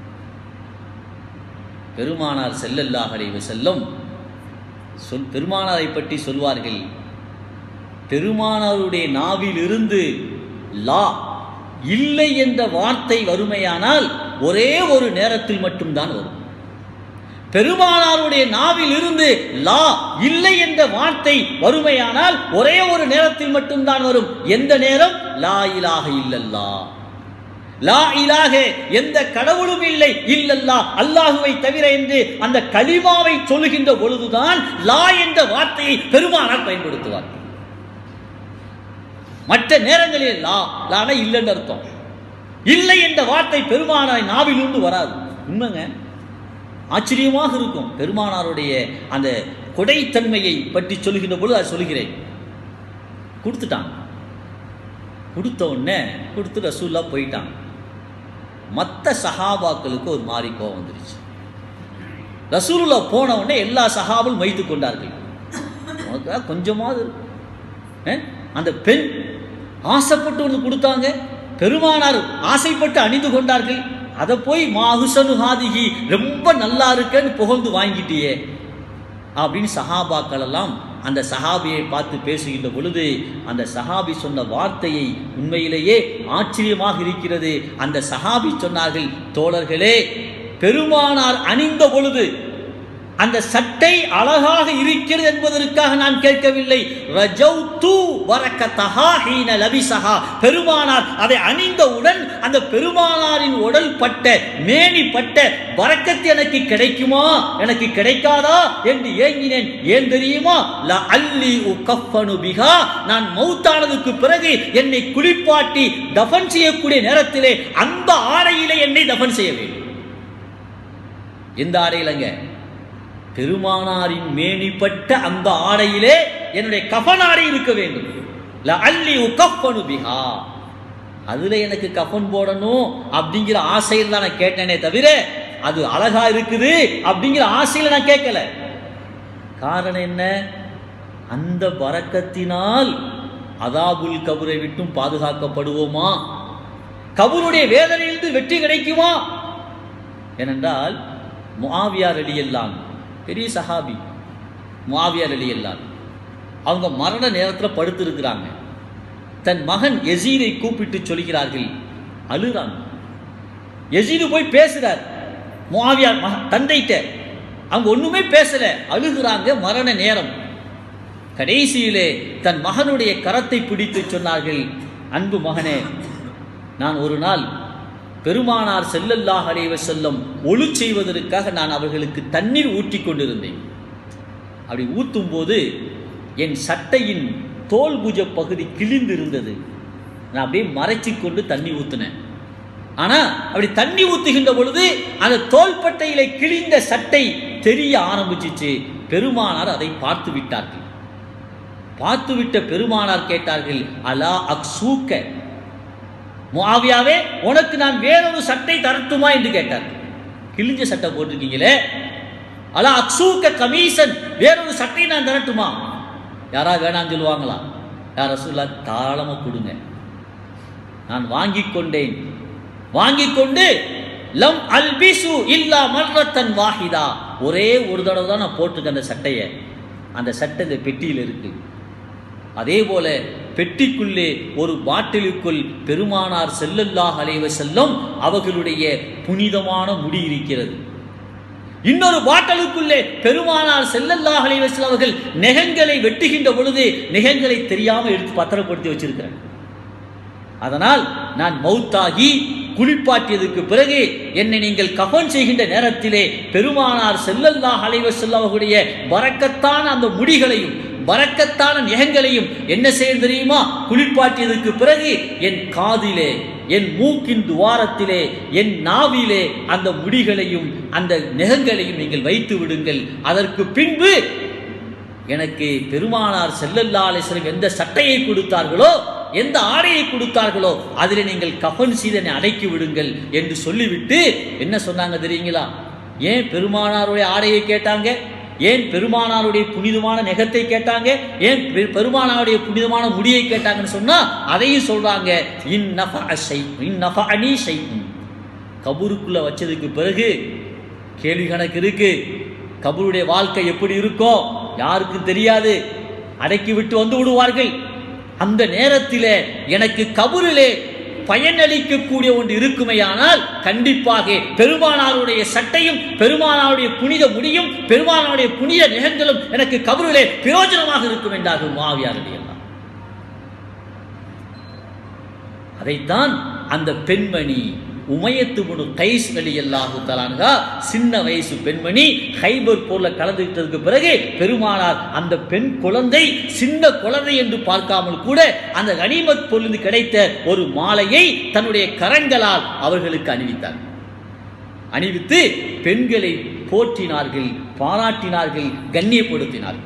பெருமானார் ஸல்லல்லாஹு அலைஹி வஸல்லம் சொல் பெருமானாரை பற்றி சொல்வார்கள், பெருமானாருடைய நாவில் இருந்து லா இல்லை என்ற வார்த்தை வறுமையானால் ஒரே ஒரு நேரத்தில் மட்டும்தான் வரும். பெருமானாருடைய நாவில் இருந்து லா இல்லை என்ற வார்த்தை வறுமையானால் ஒரே ஒரு நேரத்தில் மட்டும்தான் வரும். எந்த நேரம்? லா இலாஹ இல்லல்லாஹ், லா இலாஹ, எந்த கடவுளும் இல்லை, இல்லல்லாஹ், அல்லாஹுவை தவிர என்று அந்த கலிமாவை சொல்லுகின்ற பொழுதுதான் லா என்ற வார்த்தையை பெருமானார் பயன்படுத்துவார். மற்ற நேரங்களில் லா லான இல்லைன்னு அர்த்தம். இல்லை என்ற வார்த்தை பெருமானார் நாவிலிருந்து வராது. உண்மைங்க, ஆச்சரியமாக இருக்கும். பெருமானாருடைய அந்த கொடைத்தன்மையை பற்றி சொல்லுகின்ற பொழுது அதை சொல்லுகிறேன். கொடுத்துட்டான். கொடுத்த உடனே கொடுத்து ரசூல்லா போயிட்டான். மற்ற சஹாபாக்களுக்கு ஒரு மாறி கோவம் வந்துருச்சு. ரசூலுல்லா போன உடனே எல்லா சஹாபும் வைத்து கொண்டார்கள். கொஞ்சமாவது அந்த பெண் ஆசைப்பட்டு ஒன்று கொடுத்தாங்க, பெருமானார் ஆசைப்பட்டு அணிந்து கொண்டார்கள். அதை போய் மா அஹ்ஸனு ஹாதிஹி, ரொம்ப நல்லா இருக்குன்னு புகழ்ந்து வாங்கிட்டியே அப்படின்னு சஹாபாக்கள் எல்லாம் அந்த சஹாபியை பார்த்து பேசுகின்ற பொழுது அந்த சஹாபி சொன்ன வார்த்தையை உண்மையிலேயே ஆச்சரியமாக இருக்கிறது. அந்த சஹாபி சொன்னார்கள், தோழர்களே, பெருமானார் அணிந்த பொழுது அந்த சட்டை அழகாக இருக்கிறது என்பதற்காக நான் கேட்கவில்லை. ரஜௌது வரக்கதஹா ஹீன லபிஸஹா, பெருமானார் அதை அணிந்தவுடன் அந்த பெருமானாரின் உடல் பட்ட மேனி பட்ட பரக்கத்து எனக்கு கிடைக்குமா, எனக்கு கிடைக்காதா என்று ஏங்கினேன். ஏன் தெரியுமா? ல அல்லி உகஃபனு பிஹா, நான் மௌத்தானதுக்கு பிறகு என்னை குளிப்பாட்டி தஃபன் செய்யக்கூடிய நேரத்திலே அந்த ஆடையிலே என்னை தஃபன் செய்ய வேண்டும். எந்த ஆடையிலங்க? பெருமானாரின் மேனிப்பட்ட அந்த ஆடையிலே என்னுடைய கஃபன் ஆடை இருக்க வேண்டும். ல அல்லி உகஃபனு பிஹா, அதுல எனக்கு கஃபன் போடணும் அப்படிங்கிற ஆசையில் தான் நான் கேட்டேனே தவிர அது அழகா இருக்குது அப்படிங்கிற ஆசையில நான் கேட்கல. காரணம் என்ன? அந்த பரக்கத்தினால் அதாபுல் கபரை விட்டும் பாதுகாக்கப்படுவோமா, கபருடைய வேதனையிலிருந்து வெற்றி கிடைக்குமா? ஏனென்றால் முஆவியா ரலியல்லாஹு, பெரிய சஹாபி முஆவியா ரலியல்லாஹு, அவங்க மரண நேரத்தில் படுத்திருக்கிறாங்க. தன் மகன் யசீதை கூப்பிட்டு சொல்கிறார்கள், அழுறாங்க. யசீது போய் பேசுறார் முஆவியா தந்தைட்ட, அவங்க ஒண்ணுமே பேசல, அழுகிறாங்க. மரண நேரம். கடைசியிலே தன் மகனுடைய கரத்தை பிடித்து சொன்னார்கள், அன்பு மகனே, நான் ஒரு நாள் பெருமானார் ஸல்லல்லாஹு அலைஹி வஸல்லம் ஒளு செய்வதற்காக நான் அவர்களுக்கு தண்ணீர் ஊற்றி கொண்டிருந்தேன். அப்படி ஊற்றும் போது என் சட்டையின் தோல் புஜ பகுதி கிழிந்து இருந்தது. நான் அப்படியே மறைச்சி கொண்டு தண்ணி ஊற்றினேன். ஆனால் அப்படி தண்ணி ஊற்றுகின்ற பொழுது அந்த தோள்பட்டையிலே கிழிந்த சட்டை தெரிய ஆரம்பிச்சிச்சு. பெருமானார் அதை பார்த்து விட்டார்கள். பார்த்துவிட்ட பெருமானார் கேட்டார்கள், அலா அக்ஸூக்க, முஆவியாவே உனக்கு நான் வேறொரு சட்டை தரட்டுமா என்று கேட்டார். கிழிஞ்ச சட்டை போட்டிருக்கீங்களே, அலா அக்ஸூக்க கமீசன், வேறொரு சட்டை நான் தரட்டுமா? யாரா வேணான்னு சொல்லுவாங்களா? யார் ரசூலுல்லாஹ் தாராளமா கொடுங்க. நான் வாங்கி கொண்டேன். வாங்கி கொண்டு லம் அல்பிசு இல்லா மர்ரத்தன் வாஹிதா, ஒரே ஒரு தடவை தான் நான் போட்டிருக்கேன் அந்த சட்டையை. அந்த சட்டை இந்த பெட்டியில் இருக்கு. அதே போல பெட்டிக்குள்ளே ஒரு பாட்டிலுக்குள் பெருமானார் ஸல்லல்லாஹு அலைஹி வஸல்லம் அவர்களுடைய புனிதமான முடி இருக்கிறது. இன்னொரு பாட்டிலுக்குள்ளே பெருமானார் ஸல்லல்லாஹு அலைஹி வஸல்லம் அவர்கள் நெகங்களை வெட்டுகின்ற பொழுது நெகங்களை தெரியாமல் எடுத்து பத்திரப்படுத்தி வச்சிருக்கிறேன். அதனால் நான் மௌத்தாகி குளிப்பாட்டியதுக்கு பிறகு என்னை நீங்கள் கஃன் செய்கின்ற நேரத்திலே பெருமானார் ஸல்லல்லாஹு அலைஹி வஸல்லம் அவர்களுடைய பரக்கத்தான அந்த முடிகளையும் பரக்கத்தான நெகங்களையும் என்ன செய்ய தெரியுமா? குளிப்பாட்டியதுக்கு பிறகு என் காதிலே, என் மூக்கின் துவாரத்திலே, என் நாவிலே அந்த முடிகளையும் அந்த நெகங்களையும் நீங்கள் வைத்து விடுங்கள். அதற்கு பின்பு எனக்கு பெருமானார் ஸல்லல்லாஹு அலைஹி வஸல்லம் எந்த சட்டையை கொடுத்தார்களோ, எந்த ஆடையை கொடுத்தார்களோ அதில் நீங்கள் கஃன் செய்து அடக்கி விடுங்கள் என்று சொல்லிவிட்டு என்ன சொன்னாங்க தெரியுங்களா? ஏன் பெருமானாருடைய ஆடையை கேட்டாங்க? ஏன் பெருமானாருடைய புனிதமான நெகத்தை கேட்டாங்க? ஏன் பெருமானாருடைய புனிதமான முடியை கேட்டாங்கன்னு சொன்னா அதையும் சொல்றாங்க. இன் நஃபஅ ஷைஉன் இன் நஃபஅனி ஷைஉன், கபருக்குள்ள வச்சதுக்கு பிறகு கேள்வி கணக்கு இருக்கு. கபருடைய வாழ்க்கை எப்படி இருக்கோ யாருக்கும் தெரியாது. அடக்கி விட்டு வந்து விடுவார்கள். அந்த நேரத்திலே எனக்கு கபரிலே பயனளிக்கக்கூடிய ஒன்று இருக்குமையானால் கண்டிப்பாக பெருமானாருடைய சட்டையும் பெருமானாருடைய புனித முடியும் பெருமானாருடைய புனித நெகங்களும் எனக்கு கபரிலே பிரயோஜனமாக இருக்கும் என்றார்கள் முஆவியா ரலியல்லாஹு. அதைத்தான் அந்த பெண்மணி உமையத்து இப்னு கைஸ் ரலியல்லாஹு தஆலா அன்ஹா, சின்ன வயசு பெண்மணி, ஹைபர் போர்ல கலந்துக்கிட்டதுக்கு பிறகு பெருமானார் அந்த பெண் குழந்தை சின்ன குழந்தை என்று பார்க்காமல் கூட அந்த கனிமத் பொருளிலிருந்து கிடைத்த ஒரு மாலையை தன்னுடைய கரங்களால் அவர்களுக்கு அணிவித்தார். அணிவித்து பெண்களை போற்றினார்கள், பாராட்டினார்கள், கண்ணியப்படுத்தினார்கள்.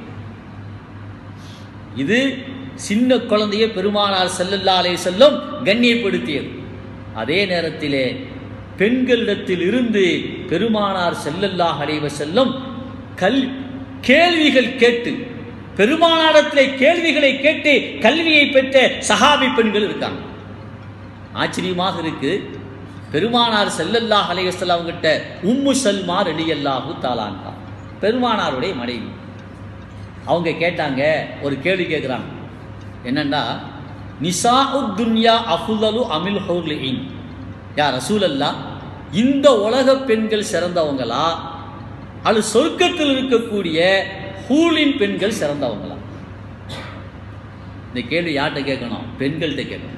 இது சின்ன குழந்தையை பெருமானார் ஸல்லல்லாஹு அலைஹி வஸல்லம் கண்ணியப்படுத்தியது. அதே நேரத்திலே பெண்களிடத்தில் இருந்து பெருமானார் ஸல்லல்லாஹு அலைஹி வஸல்லம் கல் கேள்விகள் கேட்டு பெருமானாரிடத்திலே கேள்விகளை கேட்டு கல்வியை பெற்ற சஹாபி பெண்கள் இருக்காங்க. ஆச்சரியமாக இருக்கு. பெருமானார் ஸல்லல்லாஹு அலைஹி வஸல்லம் அவங்ககிட்ட உம்மு சல்மா ரலியல்லாஹு தஆலா அன்ஹா, பெருமானாருடைய மனைவி, அவங்க கேட்டாங்க, ஒரு கேள்வி கேட்குறாங்க. என்னன்னா, நிசாஉத் துன்யா அஃதலு அமில் ஹூர்லின், யா ரசூலல்லாஹ், இந்த உலக பெண்கள் சிறந்தவங்களா அது சொர்க்கத்தில் இருக்கக்கூடிய ஹூலின் பெண்கள் சிறந்தவங்களா? இந்த கேள்வி யார்கிட்ட கேட்கணும்? பெண்கள்கிட்ட கேட்கணும்.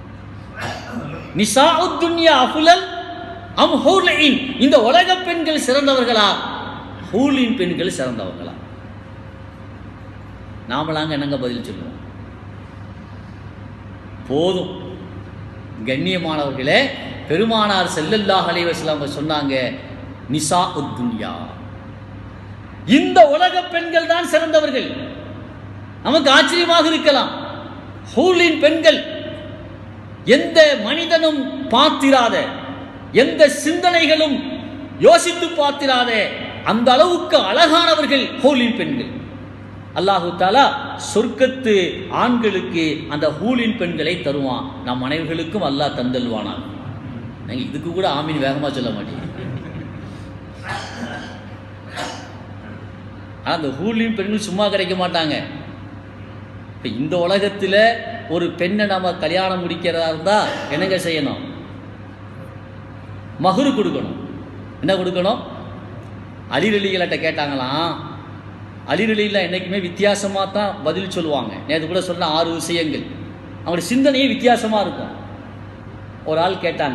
நிசாஉத் துன்யா அஃலல் அம் ஹூலின், இந்த உலக பெண்கள் சிறந்தவர்களா ஹூலின் பெண்கள் சிறந்தவங்களா? நாமளாங்க என்னங்க பதில் சொல்லுவோம்? போதும் கண்ணியமானவர்களே, பெருமானார் ஸல்லல்லாஹு அலைஹி வஸல்லம் சொன்னாங்க, நிசாஉத் துன்யா, இந்த உலக பெண்கள் தான் சிறந்தவர்கள். நமக்கு ஆச்சரியமாக இருக்கலாம், ஹூலின் பெண்கள் எந்த மனிதனும் பார்த்திராத, எந்த சிந்தனைகளும் யோசித்து பார்த்திராத அந்த அளவுக்கு அழகானவர்கள் ஹூலின் பெண்கள். அல்லாஹு தஆலா சொர்க்கத்து ஆண்களுக்கு அந்த ஹூலின் பெண்களை தருவான். நம் அனைவர்களுக்கும் அல்லாஹ் தந்தல்வானா? நீங்க இதுக்கு கூட ஆமீன் வேகமா சொல்ல மாட்டீங்க. அந்த ஹூலின் பெண்கள் சும்மா கிடைக்க மாட்டாங்க. இப்போ இந்த உலகத்தில் ஒரு பெண்ணை நம்ம கல்யாணம் முடிக்கிறதா இருந்தால் என்னங்க செய்யணும்? மஹ்ரு கொடுக்கணும். என்ன கொடுக்கணும்? அலிரலிகள்கிட்ட கேட்டாங்களாம். அலிரலியில் என்றைக்குமே வித்தியாசமாக தான் பதில் சொல்லுவாங்க. நேற்று கூட சொன்ன ஆறு விஷயங்கள் அவங்களுடைய சிந்தனையே வித்தியாசமாக இருக்கும். ஒரு ஆள் கேட்டாங்க,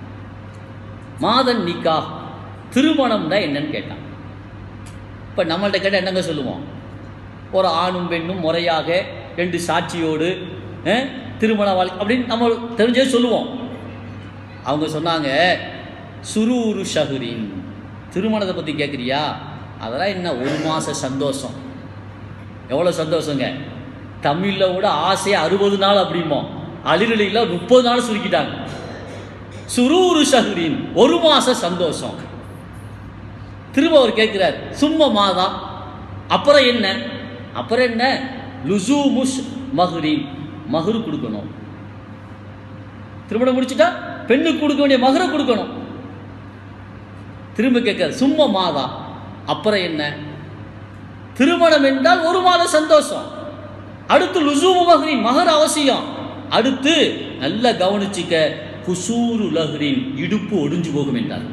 மாதன் நிக்கா, திருமணம்னா என்னன்னு கேட்டாங்க. இப்போ நம்மள்கிட்ட கேட்டால் என்னங்க சொல்லுவோம்? ஒரு ஆணும் பெண்ணும் முறையாக ரெண்டு சாட்சியோடு திருமண வாழ்க்கை அப்படின்னு நம்ம தெரிஞ்சே சொல்லுவோம். அவங்க சொன்னாங்க, சுரூரு ஷஹ்ரின், திருமணத்தை பற்றி கேட்குறியா? அதெல்லாம் என்ன, ஒரு மாத சந்தோஷம். எவ்வளோ சந்தோஷங்க! தமிழில் விட ஆசையாக அறுபது நாள் அப்படிம்போம், அலிரலியில் முப்பது நாள் சுருக்கிட்டாங்க. சுரூரு ஷஹ்ரின், ஒரு மாத சந்தோஷம். திரும்ப அவர் கேட்கிறார், சும்ம மாதா, அப்புறம் என்ன? அப்புறம் என்ன? லுசூமுஷ் மஹ்ரின், மஹ்ரு கொடுக்கணும். திருமணம் முடிச்சுட்டா பெண்ணுக்கு கொடுக்க வேண்டிய மஹ்ரை கொடுக்கணும். திரும்ப கேட்கிறார், சும்ம மாதா, அப்புறம் என்ன? திருமணம் என்றால் ஒரு மாத சந்தோஷம். அடுத்து லுசூமு மஹ்ரின், மஹர் அவசியம். அடுத்து நல்ல கவனிச்சுக்க, குசூரு லஹ்ரின், இடுப்பு ஒடிஞ்சு போகும் என்றார்.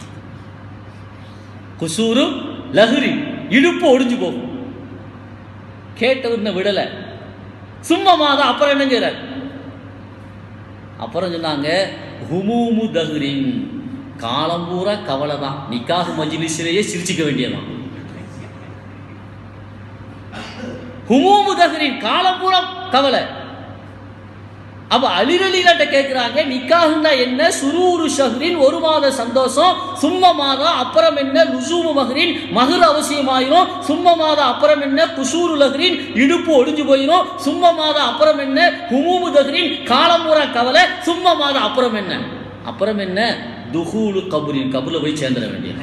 குசூரு லஹ்ரின், இடுப்பு ஒடிஞ்சு போகும். கேட்டவர் விடலை. சும்மா மாதா, அப்புறம் என்னங்கிறார்? அப்புறம் சொன்னாங்க, ஹுமூமு தஹ்ரின், காலம் பூரா கவலை தான். நிக்காஹ் மஜ்லிஸிலேயே சிரிச்சுக்க வேண்டியதான். ஹுமூமு தஹ்ரின், காலம் பூரா கவலை. அப்ப அலிரலிகிட்ட கேட்கிறாங்க, நிக்காஹ்னா என்ன? சுரூரு ஷஹ்ரின், ஒரு மாத சந்தோஷம். சும்ம மாதா, அப்புறம் என்ன? லுசூமு மஹ்ரின், மஹர் அவசியமாயிரும். சும்ம மாதா, அப்புறம் என்ன? குசூரு லஹ்ரின், இடுப்பு ஒடிஞ்சு போயிரும். சும்ம மாதா, அப்புறம் என்ன? ஹுமூமு தஹ்ரின், காலமுறை கவலை. சும்ம மாதா, அப்புறம் என்ன? அப்புறம் என்ன? துஹூலு கபுரின், கபுல போய் சேர்ந்துட வேண்டியது.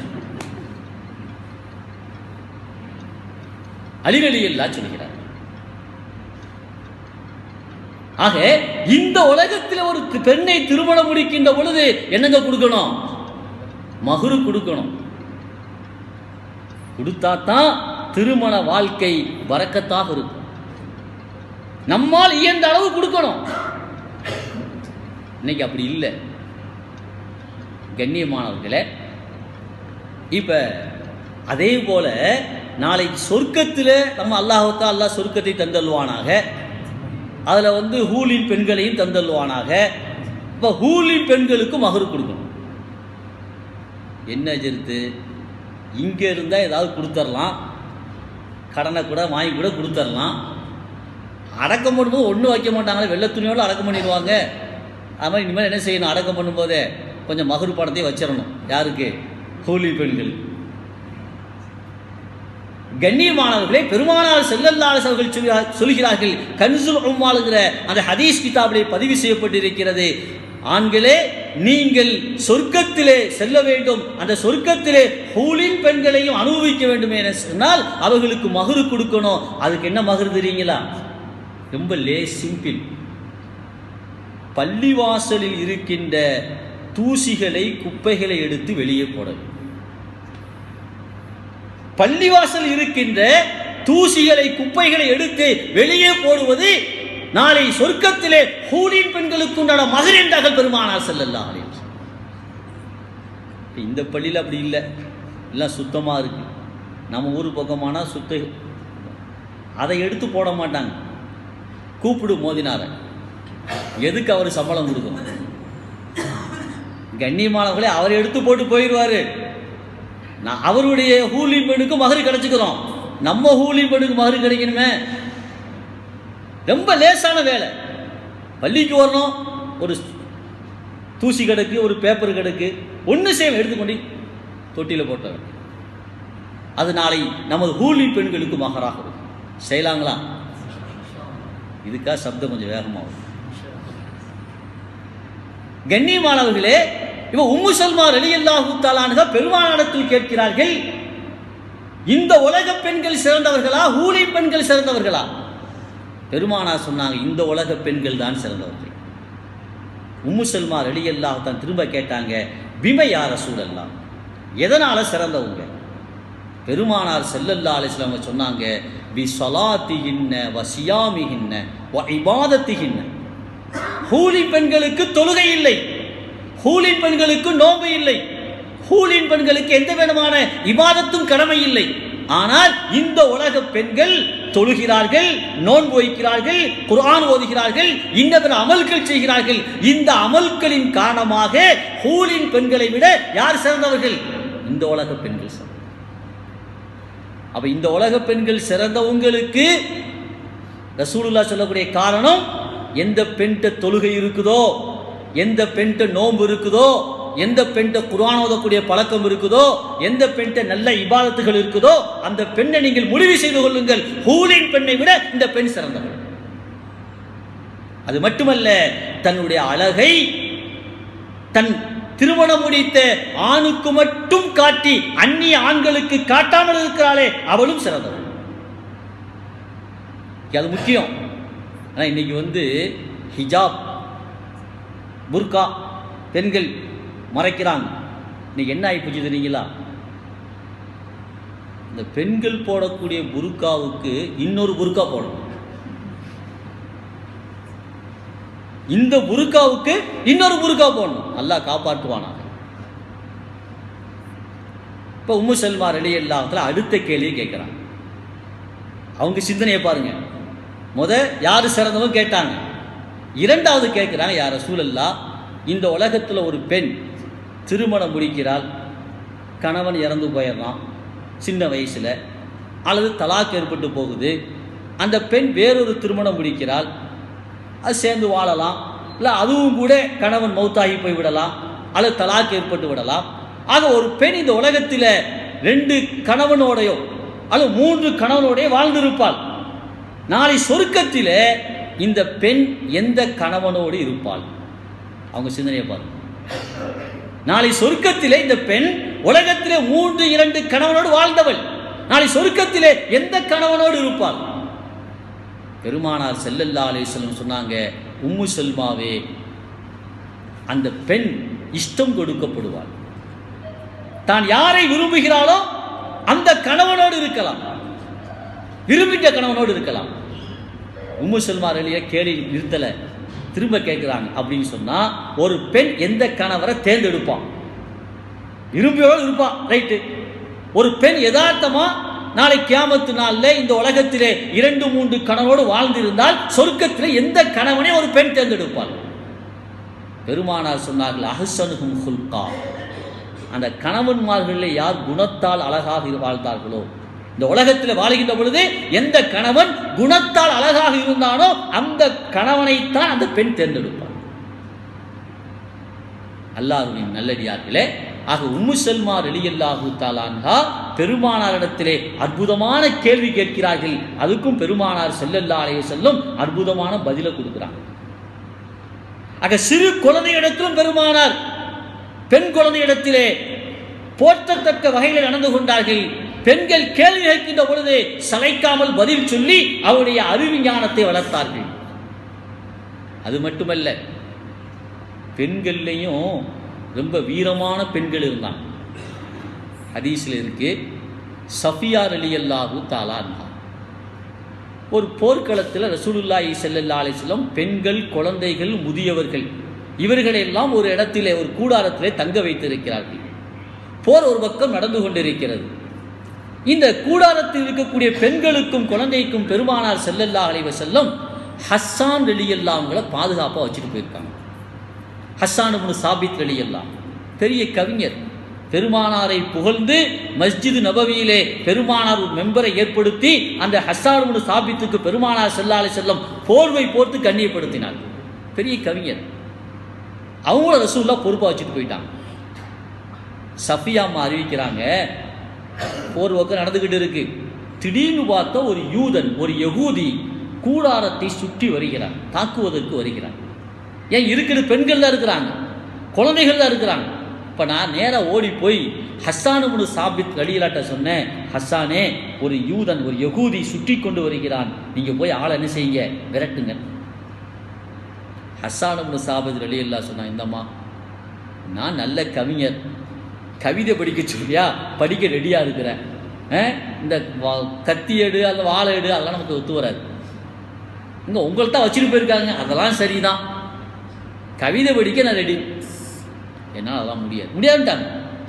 அலிரலி எல்லாம் சொல்கிறார். ஆக இந்த உலகத்தில் ஒரு பெண்ணை திருமணம் முடிக்கின்ற பொழுது என்னங்க கொடுக்கணும்? மஹ்ரு கொடுக்கணும். கொடுத்தாத்தான் திருமண வாழ்க்கை பரக்கத்தாக இருக்கும். நம்மால் இயன்ற அளவு கொடுக்கணும். இன்னைக்கு அப்படி இல்லை கண்ணியமானவர்களே. இப்ப அதே போல நாளைக்கு சொர்க்கத்தில் நம்ம அல்லாஹ்வுத்தா அல்லாஹ் சொர்க்கத்தை தந்தல்வானாக, அதில் வந்து ஹூலின் பெண்களையும் தந்தல்வானாக. இப்போ ஹூலின் பெண்களுக்கு மஹ்ரு கொடுக்கணும். என்ன ஜெருத்து? இங்கே இருந்தால் ஏதாவது கொடுத்துடலாம், கடனை கூட வாங்கி கூட கொடுத்துடலாம். அடக்கம் பண்ணும்போது ஒன்றும் வைக்க மாட்டாங்களே, வெள்ளை துணியோடு அடக்கம் பண்ணிடுவாங்க. அது மாதிரி இனிமேல் என்ன செய்யணும்? அடக்கம் பண்ணும்போதே கொஞ்சம் மஹ்ரு பணத்தையும் வச்சிடணும். யாருக்கு? ஹூலின் பெண்கள். கண்ணியமானவர்களே, பெருமானார் ஸல்லல்லாஹு அலைஹி வஸல்லம் சொல்கிறார்கள், கன்சுல் உம்மாலுங்கிற அந்த ஹதீஸ் கிதாபிலே பதிவு செய்யப்பட்டிருக்கிறது, ஆண்களே நீங்கள் சொர்க்கத்திலே செல்ல வேண்டும், அந்த சொர்க்கத்திலே ஹூலின் பெண்களையும் அனுபவிக்க வேண்டும் என சொன்னால் அவர்களுக்கு மஹ்ரு கொடுக்கணும். அதுக்கு என்ன மஹ்ரு தெரியுங்களா? ரொம்ப லே சிம்பிள். பள்ளிவாசலில் இருக்கின்ற தூசிகளை குப்பைகளை எடுத்து வெளியே போட. பள்ளிவாசல் இருக்கின்ற தூசிகளை குப்பைகளை எடுத்து வெளியே போடுவது நாளை சொர்க்கத்திலே ஹூலின் பெண்களுக்கு உண்டான மஹர் என்றார்கள் பெருமானார் ஸல்லல்லாஹு அலைஹி வஸல்லம். இந்த பள்ளியில் அப்படி இல்லை, எல்லாம் சுத்தமாக இருக்கு. நம்ம ஊர் பக்கமானா சுத்து அதை எடுத்து போட மாட்டாங்க. கூப்பிடு மோதினார, எதுக்கு அவர் சம்பளம் கொடுக்கணும்? கண்ணியமானவர்களே, அவர் எடுத்து போட்டு போயிடுவாரு. நான் அவருடைய ஹூலி பெண்ணுக்கு மகர் கிடைச்சிக்கிறோம், நம்ம ஹூலி பெண்ணுக்கு மகர் கிடைக்கணுமே. ரொம்ப லேசான வேலை. பள்ளிக்கு வரணும், ஒரு தூசி கிடக்கு, ஒரு பேப்பர் கிடக்கு, ஒன்று சேவை எடுத்துக்கொண்டு தொட்டியில் போட்டவர். அது நாளை நமது ஹூலி பெண்களுக்கு மகராக இருக்கும். செய்யலாங்களா? இதுக்காக சப்தம் கொஞ்சம் வேகமாகும். கண்ணியமானவர்களே, இவ உம்மு சல்மா ரலியல்லாஹு தஆலா அன்ஹா பெருமானாரிடத்தில் கேட்கிறார்கள், இந்த உலக பெண்கள் சிறந்தவர்களா, ஹூலி பெண்கள் சிறந்தவர்களா? பெருமானார் சொன்னாங்க, இந்த உலக பெண்கள் தான் சிறந்தவர்கள். உம்மு சல்மா ரலியல்லாஹு தான் திரும்ப கேட்டாங்க, பிம யா ரசூலல்லாஹ், எதனால சிறந்தவங்க? பெருமானார் ஸல்லல்லாஹு அலைஹி வஸல்லம் சொன்னாங்க, பி ஸலாத்திஹின்ன வ சியாமிஹின்ன வ இபாதத்திஹின்ன. ஹூலி பெண்களுக்கு தொழுகை இல்லை, ஹூலி பெண்களுக்கு நோன்பு இல்லை, ஹூலி பெண்களுக்கு எந்த விதமான இபாதத்தும் கடமை இல்லை. ஆனால் இந்த உலக பெண்கள் தொழுகிறார்கள், நோன்பு வைக்கிறார்கள், குர்ஆன் ஓதுகிறார்கள், இன்ன பிற அமல்கள் செய்கிறார்கள். இந்த அமல்களின் காரணமாக ஹூலின் பெண்களை விட யார் சிறந்தவர்கள்? இந்த உலக பெண்கள் சிறந்த. அப்ப இந்த உலக பெண்கள் சிறந்தவங்களுக்கு ரசூலுல்லாஹ் சொல்லக்கூடிய காரணம், எந்த பெண்ட தொழுகை இருக்குதோ, எந்த பெண்ட நோன்பு இருக்குதோ, எந்த பெண்ட குர்ஆன் ஓதக்கூடிய பழக்கம் இருக்குதோ, எந்த பெண்ட நல்ல இபாதத்துகள் இருக்குதோ, அந்த பெண்ணை நீங்கள் முடிவு செய்து கொள்ளுங்கள், ஹூலின் பெண்ணை விட இந்த பெண் சிறந்தவள். அது மட்டுமல்ல, தன்னுடைய அழகை தன் திருமணம் முடித்த ஆணுக்கு மட்டும் காட்டி அந்நிய ஆண்களுக்கு காட்டாமல் இருக்கிறாளே, அவளும் சிறந்தவள். அது முக்கியம். ஆனால் இன்னைக்கு வந்து ஹிஜாப், புர்கா பெண்கள் மறைக்கிறாங்க. இன்னைக்கு என்ன ஆகி போச்சு தெரியுங்களா? இந்த பெண்கள் போடக்கூடிய புர்காவுக்கு இன்னொரு புர்கா போடணும், இந்த புர்காவுக்கு இன்னொரு புர்கா போடணும். அல்லாஹ் காப்பாற்றுவானாக. இப்போ உம்மு சல்மா ரலியல்லாஹு தஆலா அடுத்த கேள்வி கேட்குறாங்க. அவங்க சிந்தனையை பாருங்க. முத யாரு சிறந்தவங்க கேட்டாங்க, இரண்டாவது கேட்குறாங்க, யார் ரசூலல்லாஹ், இந்த உலகத்தில் ஒரு பெண் திருமணம் முடிக்கிறாள், கணவன் இறந்து போயிடறான் சின்ன வயசில், அல்லது தலாக் ஏற்பட்டு போகுது, அந்த பெண் வேறொரு திருமணம் முடிக்கிறாள், அது சேர்ந்து வாழலாம், இல்லை அதுவும் கூட கணவன் மௌத்தாகி போய் விடலாம், அல்லது தலாக் ஏற்பட்டு விடலாம். ஆக ஒரு பெண் இந்த உலகத்தில் ரெண்டு கணவனோடையோ அல்லது மூன்று கணவனோடைய வாழ்ந்திருப்பாள். நாளை சொர்க்கத்தில் இந்த பெண் எந்த கணவனோடு இருப்பாள்? அவங்க சிந்தனையை பாருங்க. நாளை சொர்க்கத்திலே இந்த பெண் உலகத்திலே மூன்று இரண்டு கணவனோடு வாழ்ந்தவள், நாளை சொர்க்கத்திலே எந்த கணவனோடு இருப்பாள்? பெருமானார் ஸல்லல்லாஹு அலைஹி வஸல்லம் சொன்னாங்க, உம்மு சல்மாவே, அந்த பெண் இஷ்டம் கொடுக்கப்படுவாள். தான் யாரை விரும்புகிறாளோ அந்த கணவனோடு இருக்கலாம், விரும்பிட்ட கணவனோடு இருக்கலாம். உம்மு சல்மா ரலிய கேள்வி நிறுத்தலை, திரும்ப கேட்குறாங்க. அப்படின்னு சொன்னா ஒரு பெண் எந்த கணவரை தேர்ந்தெடுப்பான்? விரும்பியோடு இருப்பான், ரைட்டு. ஒரு பெண் யதார்த்தமா நாளை கியாமத்து நாளில் இந்த உலகத்திலே இரண்டு மூன்று கணவனோடு வாழ்ந்திருந்தால் சொர்க்கத்திலே எந்த கணவனை ஒரு பெண் தேர்ந்தெடுப்பாள்? பெருமானார் சொன்னார்கள், அஹ்ஸனுஹும் ஹுல்கா, அந்த கணவன்மார்களில் யார் குணத்தால் அழகாக வாழ்ந்தார்களோ, இந்த உலகத்தில் வாழ்கின்ற பொழுது எந்த கணவன் குணத்தால் அழகாக இருந்தானோ அந்த கணவனைத்தான் அந்த பெண் தேர்ந்தெடுப்பார். அல்லாஹ்வின் நல்லடியார்களே, ஆக உம்மு சல்மா ரலியல்லாஹு தஆலா அன்ஹா பெருமானாரிடத்திலே அற்புதமான கேள்வி கேட்கிறார்கள். அதுக்கும் பெருமானார் ஸல்லல்லாஹு அலைஹி வஸல்லம் அற்புதமான பதிலை கொடுக்கிறாங்க. ஆக சிறு குழந்தையிடத்திலும் பெருமானார் பெண் குழந்தையிடத்திலே போற்றத்தக்க வகையில் நடந்து கொண்டார்கள். பெண்கள் கேள்வி கேட்கின்ற பொழுது சளைக்காமல் பதில் சொல்லி அவருடைய அறிவிஞானத்தை வளர்த்தார்கள். அது மட்டுமல்ல, பெண்கள்லையும் ரொம்ப வீரமான பெண்கள் இருந்தாங்க. ஹதீஸில் இருக்கு, சஃபியா ரலியல்லாஹு தஆலா அன்ஹா ஒரு போர்க்களத்தில் ரசூலுல்லாஹி ஸல்லல்லாஹு அலைஹி வஸல்லம் பெண்கள், குழந்தைகள், முதியவர்கள் இவர்களெல்லாம் ஒரு இடத்திலே ஒரு கூடாரத்திலே தங்க வைத்திருக்கிறார்கள். போர் ஒரு பக்கம் நடந்து கொண்டிருக்கிறது. இந்த கூடாரத்தில் இருக்கக்கூடிய பெண்களுக்கும் குழந்தைக்கும் பெருமானார் ஸல்லல்லாஹு அலைஹி வஸல்லம் ஹஸ்ஸான் ரலியல்லாஹு அன்ஹுவை பாதுகாப்பாக வச்சுட்டு போயிருக்காங்க. ஹஸ்ஸான் இப்னு சாபித் ரலியல்லாஹு பெரிய கவிஞர், பெருமானாரை புகழ்ந்து மஸ்ஜித் நபவியிலே பெருமானார் ஒரு மெம்பரை ஏற்படுத்தி அந்த ஹஸ்ஸான் இப்னு சாபித்துக்கு பெருமானார் ஸல்லல்லாஹு அலைஹி வஸல்லம் போர்வை போர்த்து கண்ணியப்படுத்தினார். பெரிய கவிஞர். அவங்கள ரசூலுல்லாஹ் பொறுப்பாக வச்சுட்டு போயிட்டாங்க. சஃபியாம்மா அறிவிக்கிறாங்க, போர் பக்கம் நடந்துகிட்டு இருக்கு. திடீர்னு பார்த்தா ஒரு யூதன், ஒரு யகூதி கூடாரத்தை சுற்றி வருகிறான், தாக்குவதற்கு வருகிறான். ஏன் இருக்கிற பெண்கள் தான் இருக்கிறாங்க, குழந்தைகள் தான் இருக்கிறாங்க. இப்போ நான் நேராக ஓடி போய் ஹஸ்ஸான் இப்னு சாபித் ரலியல்லாஹு சொன்னேன், ஹஸ்ஸானே, ஒரு யூதன், ஒரு யகூதி சுற்றி கொண்டு வருகிறான், நீங்கள் போய் ஆளை என்ன செய்யுங்க, விரட்டுங்க. ஹஸ்ஸான் இப்னு சாபித் ரலியல்லாஹு சொன்னான், இந்தம்மா நான் நல்ல கவிஞர், கவிதை படிக்க சொல்லியா, படிக்க ரெடியாக இருக்கிறேன். இந்த கத்தி எடு, அந்த வாழை எடு, அதெல்லாம் நமக்கு ஒத்து வராது. இங்கே உங்கள்கிட்ட வச்சுட்டு போயிருக்காங்க, அதெல்லாம் சரிதான். கவிதை படிக்க நான் ரெடி, என்னால் அதெல்லாம் முடியாது முடியாதுட்டாங்க.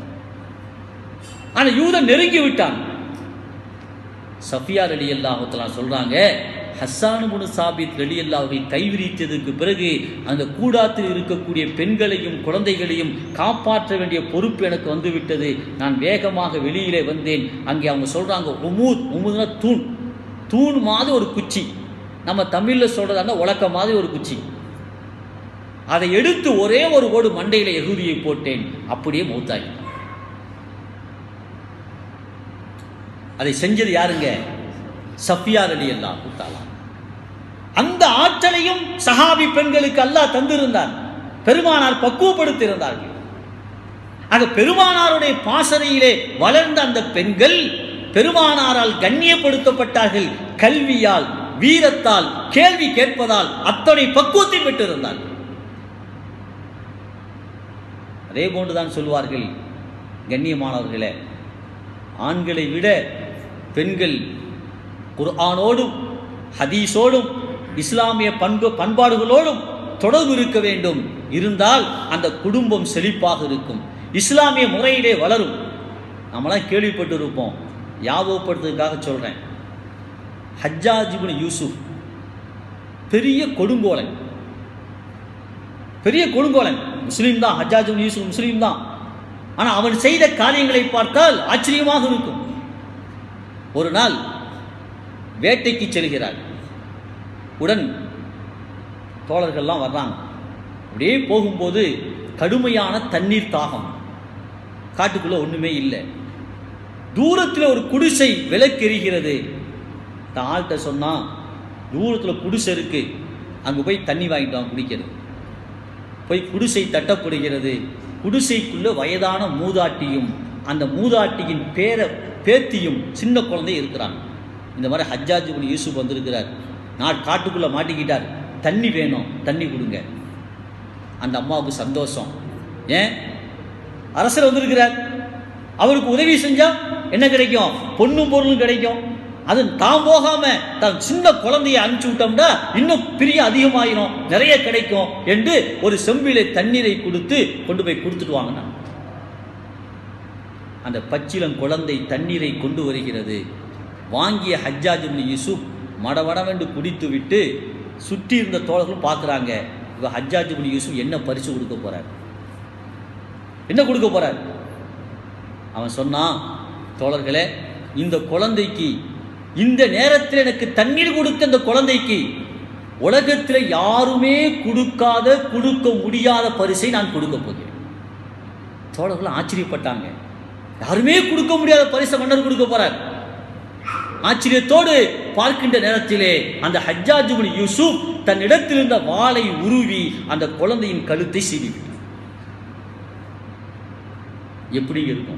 ஆனால் யூதன் நெருங்கி விட்டான். சஃபியா ரலியல்லாஹு தஆலா சொல்கிறாங்க, ஹஸ்ஸான் இப்னு சாபித் ரலியல்லாஹு அவர்கள் கைவிரித்ததுக்கு பிறகு அந்த கூடாரத்தில் இருக்கக்கூடிய பெண்களையும் குழந்தைகளையும் காப்பாற்ற வேண்டிய பொறுப்பு எனக்கு வந்துவிட்டது. நான் வேகமாக வெளியிலே வந்தேன். அங்கே அவங்க சொல்கிறாங்க, உமூத், உமூத்னா தூண், தூண் மாதிரி ஒரு குச்சி, நம்ம தமிழில் சொல்கிறதா உலக்க மாதிரி ஒரு குச்சி, அதை எடுத்து ஒரே ஒரு ஓடு மண்டையில் யகூதியை போட்டேன், அப்படியே மௌத்தாகி. அதை செஞ்சது யாருங்க? சஃபியா ரலியல்லாஹு தஆலா. அந்த ஆற்றலையும் சஹாபி பெண்களுக்கு அல்லாஹ் தந்திருந்தார். பெருமானார் பக்குவப்படுத்தியிருந்தார்கள். அந்த பெருமானாருடைய பாசறையிலே வளர்ந்த அந்த பெண்கள் பெருமானாரால் கண்ணியப்படுத்தப்பட்டார்கள். கல்வியால், வீரத்தால், கேள்வி கேட்பதால் அத்தனை பக்குவத்தை பெற்றிருந்தார்கள். அதே போன்றுதான் சொல்வார்கள், கண்ணியமானவர்களே, ஆண்களை விட பெண்கள் குர்ஆனோடும் ஹதீஸோடும் இஸ்லாமிய பண்பு பண்பாடுகளோடும் தொடர்பு இருக்க வேண்டும். இருந்தால் அந்த குடும்பம் செழிப்பாக இருக்கும், இஸ்லாமிய முறையிலே வளரும். நம்மளாம் கேள்விப்பட்டு இருப்போம். ஞாபகப்படுத்துறதுக்காக சொல்கிறேன். ஹஜ்ஜாஜ் இப்னு யூசுப் பெரிய கொடுங்கோலன், பெரிய கொடுங்கோலன், முஸ்லீம் தான். ஹஜ்ஜாஜ் இப்னு யூசுப் முஸ்லீம் தான். ஆனால் அவன் செய்த காரியங்களை பார்த்தால் ஆச்சரியமாக இருக்கும். ஒரு நாள் வேட்டைக்கு செல்கிறார். உடன் தோழர்கள்லாம் வர்றாங்க. அப்படியே போகும்போது கடுமையான தண்ணீர் தாகம், காட்டுக்குள்ளே ஒன்றுமே இல்லை. தூரத்தில் ஒரு குடிசை விளக்கெரிகிறது. தான் ஆள்கிட்ட சொன்னால், தூரத்தில் குடிசை இருக்கு, அங்கே போய் தண்ணி வாங்கிட்டு வாங்க குடிக்கிறது. போய் குடிசை தட்டப்படுகிறது. குடிசைக்குள்ளே வயதான மூதாட்டியும் அந்த மூதாட்டியின் பேர பேத்தியும் சின்ன குழந்தை இருக்கிறாங்க. இந்த மாதிரி ஹஜ்ஜாஜ் இப்னு யூசுப் வந்திருக்கிறார், நான் காட்டுக்குள்ளே மாட்டிக்கிட்டார், தண்ணி வேணும், தண்ணி கொடுங்க. அந்த அம்மாவுக்கு சந்தோஷம். ஏன், அரசர் வந்திருக்கிறார், அவருக்கு உதவி செஞ்சால் என்ன கிடைக்கும்? பொண்ணும் பொருளும் கிடைக்கும். அது தான் போகாம தான் சின்ன குழந்தையை அனுப்பிச்சு விட்டோம்னா இன்னும் பிரிய அதிகமாயிரும், நிறைய கிடைக்கும் என்று ஒரு செம்பிலே தண்ணீரை கொடுத்து கொண்டு போய் கொடுத்துட்டு வாங்கினா. அந்த பச்சிலம் குழந்தை தண்ணீரை கொண்டு வருகிறது. வாங்கிய ஹஜ்ஜாஜ் இப்னு யூசுப் மடவடவென்று குடித்து விட்டு சுற்றி இருந்த தோழர்களும் பார்க்குறாங்க, இப்போ ஹஜ்ஜாஜ் இப்னு யூசுப் என்ன பரிசு கொடுக்க போறார், என்ன கொடுக்க போறார்? அவன் சொன்னான், தோழர்களே, இந்த குழந்தைக்கு, இந்த நேரத்தில் எனக்கு தண்ணீர் கொடுத்த இந்த குழந்தைக்கு உலகத்தில் யாருமே கொடுக்காத, கொடுக்க முடியாத பரிசை நான் கொடுக்க போகிறேன். தோழர்கள் ஆச்சரியப்பட்டாங்க. யாருமே கொடுக்க முடியாத பரிசை மன்னர் கொடுக்க போறார். ஆச்சரியத்தோடு பார்க்கின்ற நேரத்திலே அந்த ஹஜ்ஜாஜ் இப்னு யூசுப் தன் இடத்தில் இருந்த வாளை உருவி அந்த குழந்தையின் கழுத்தை சீவிவிட்டார். எப்படி இருக்கும்?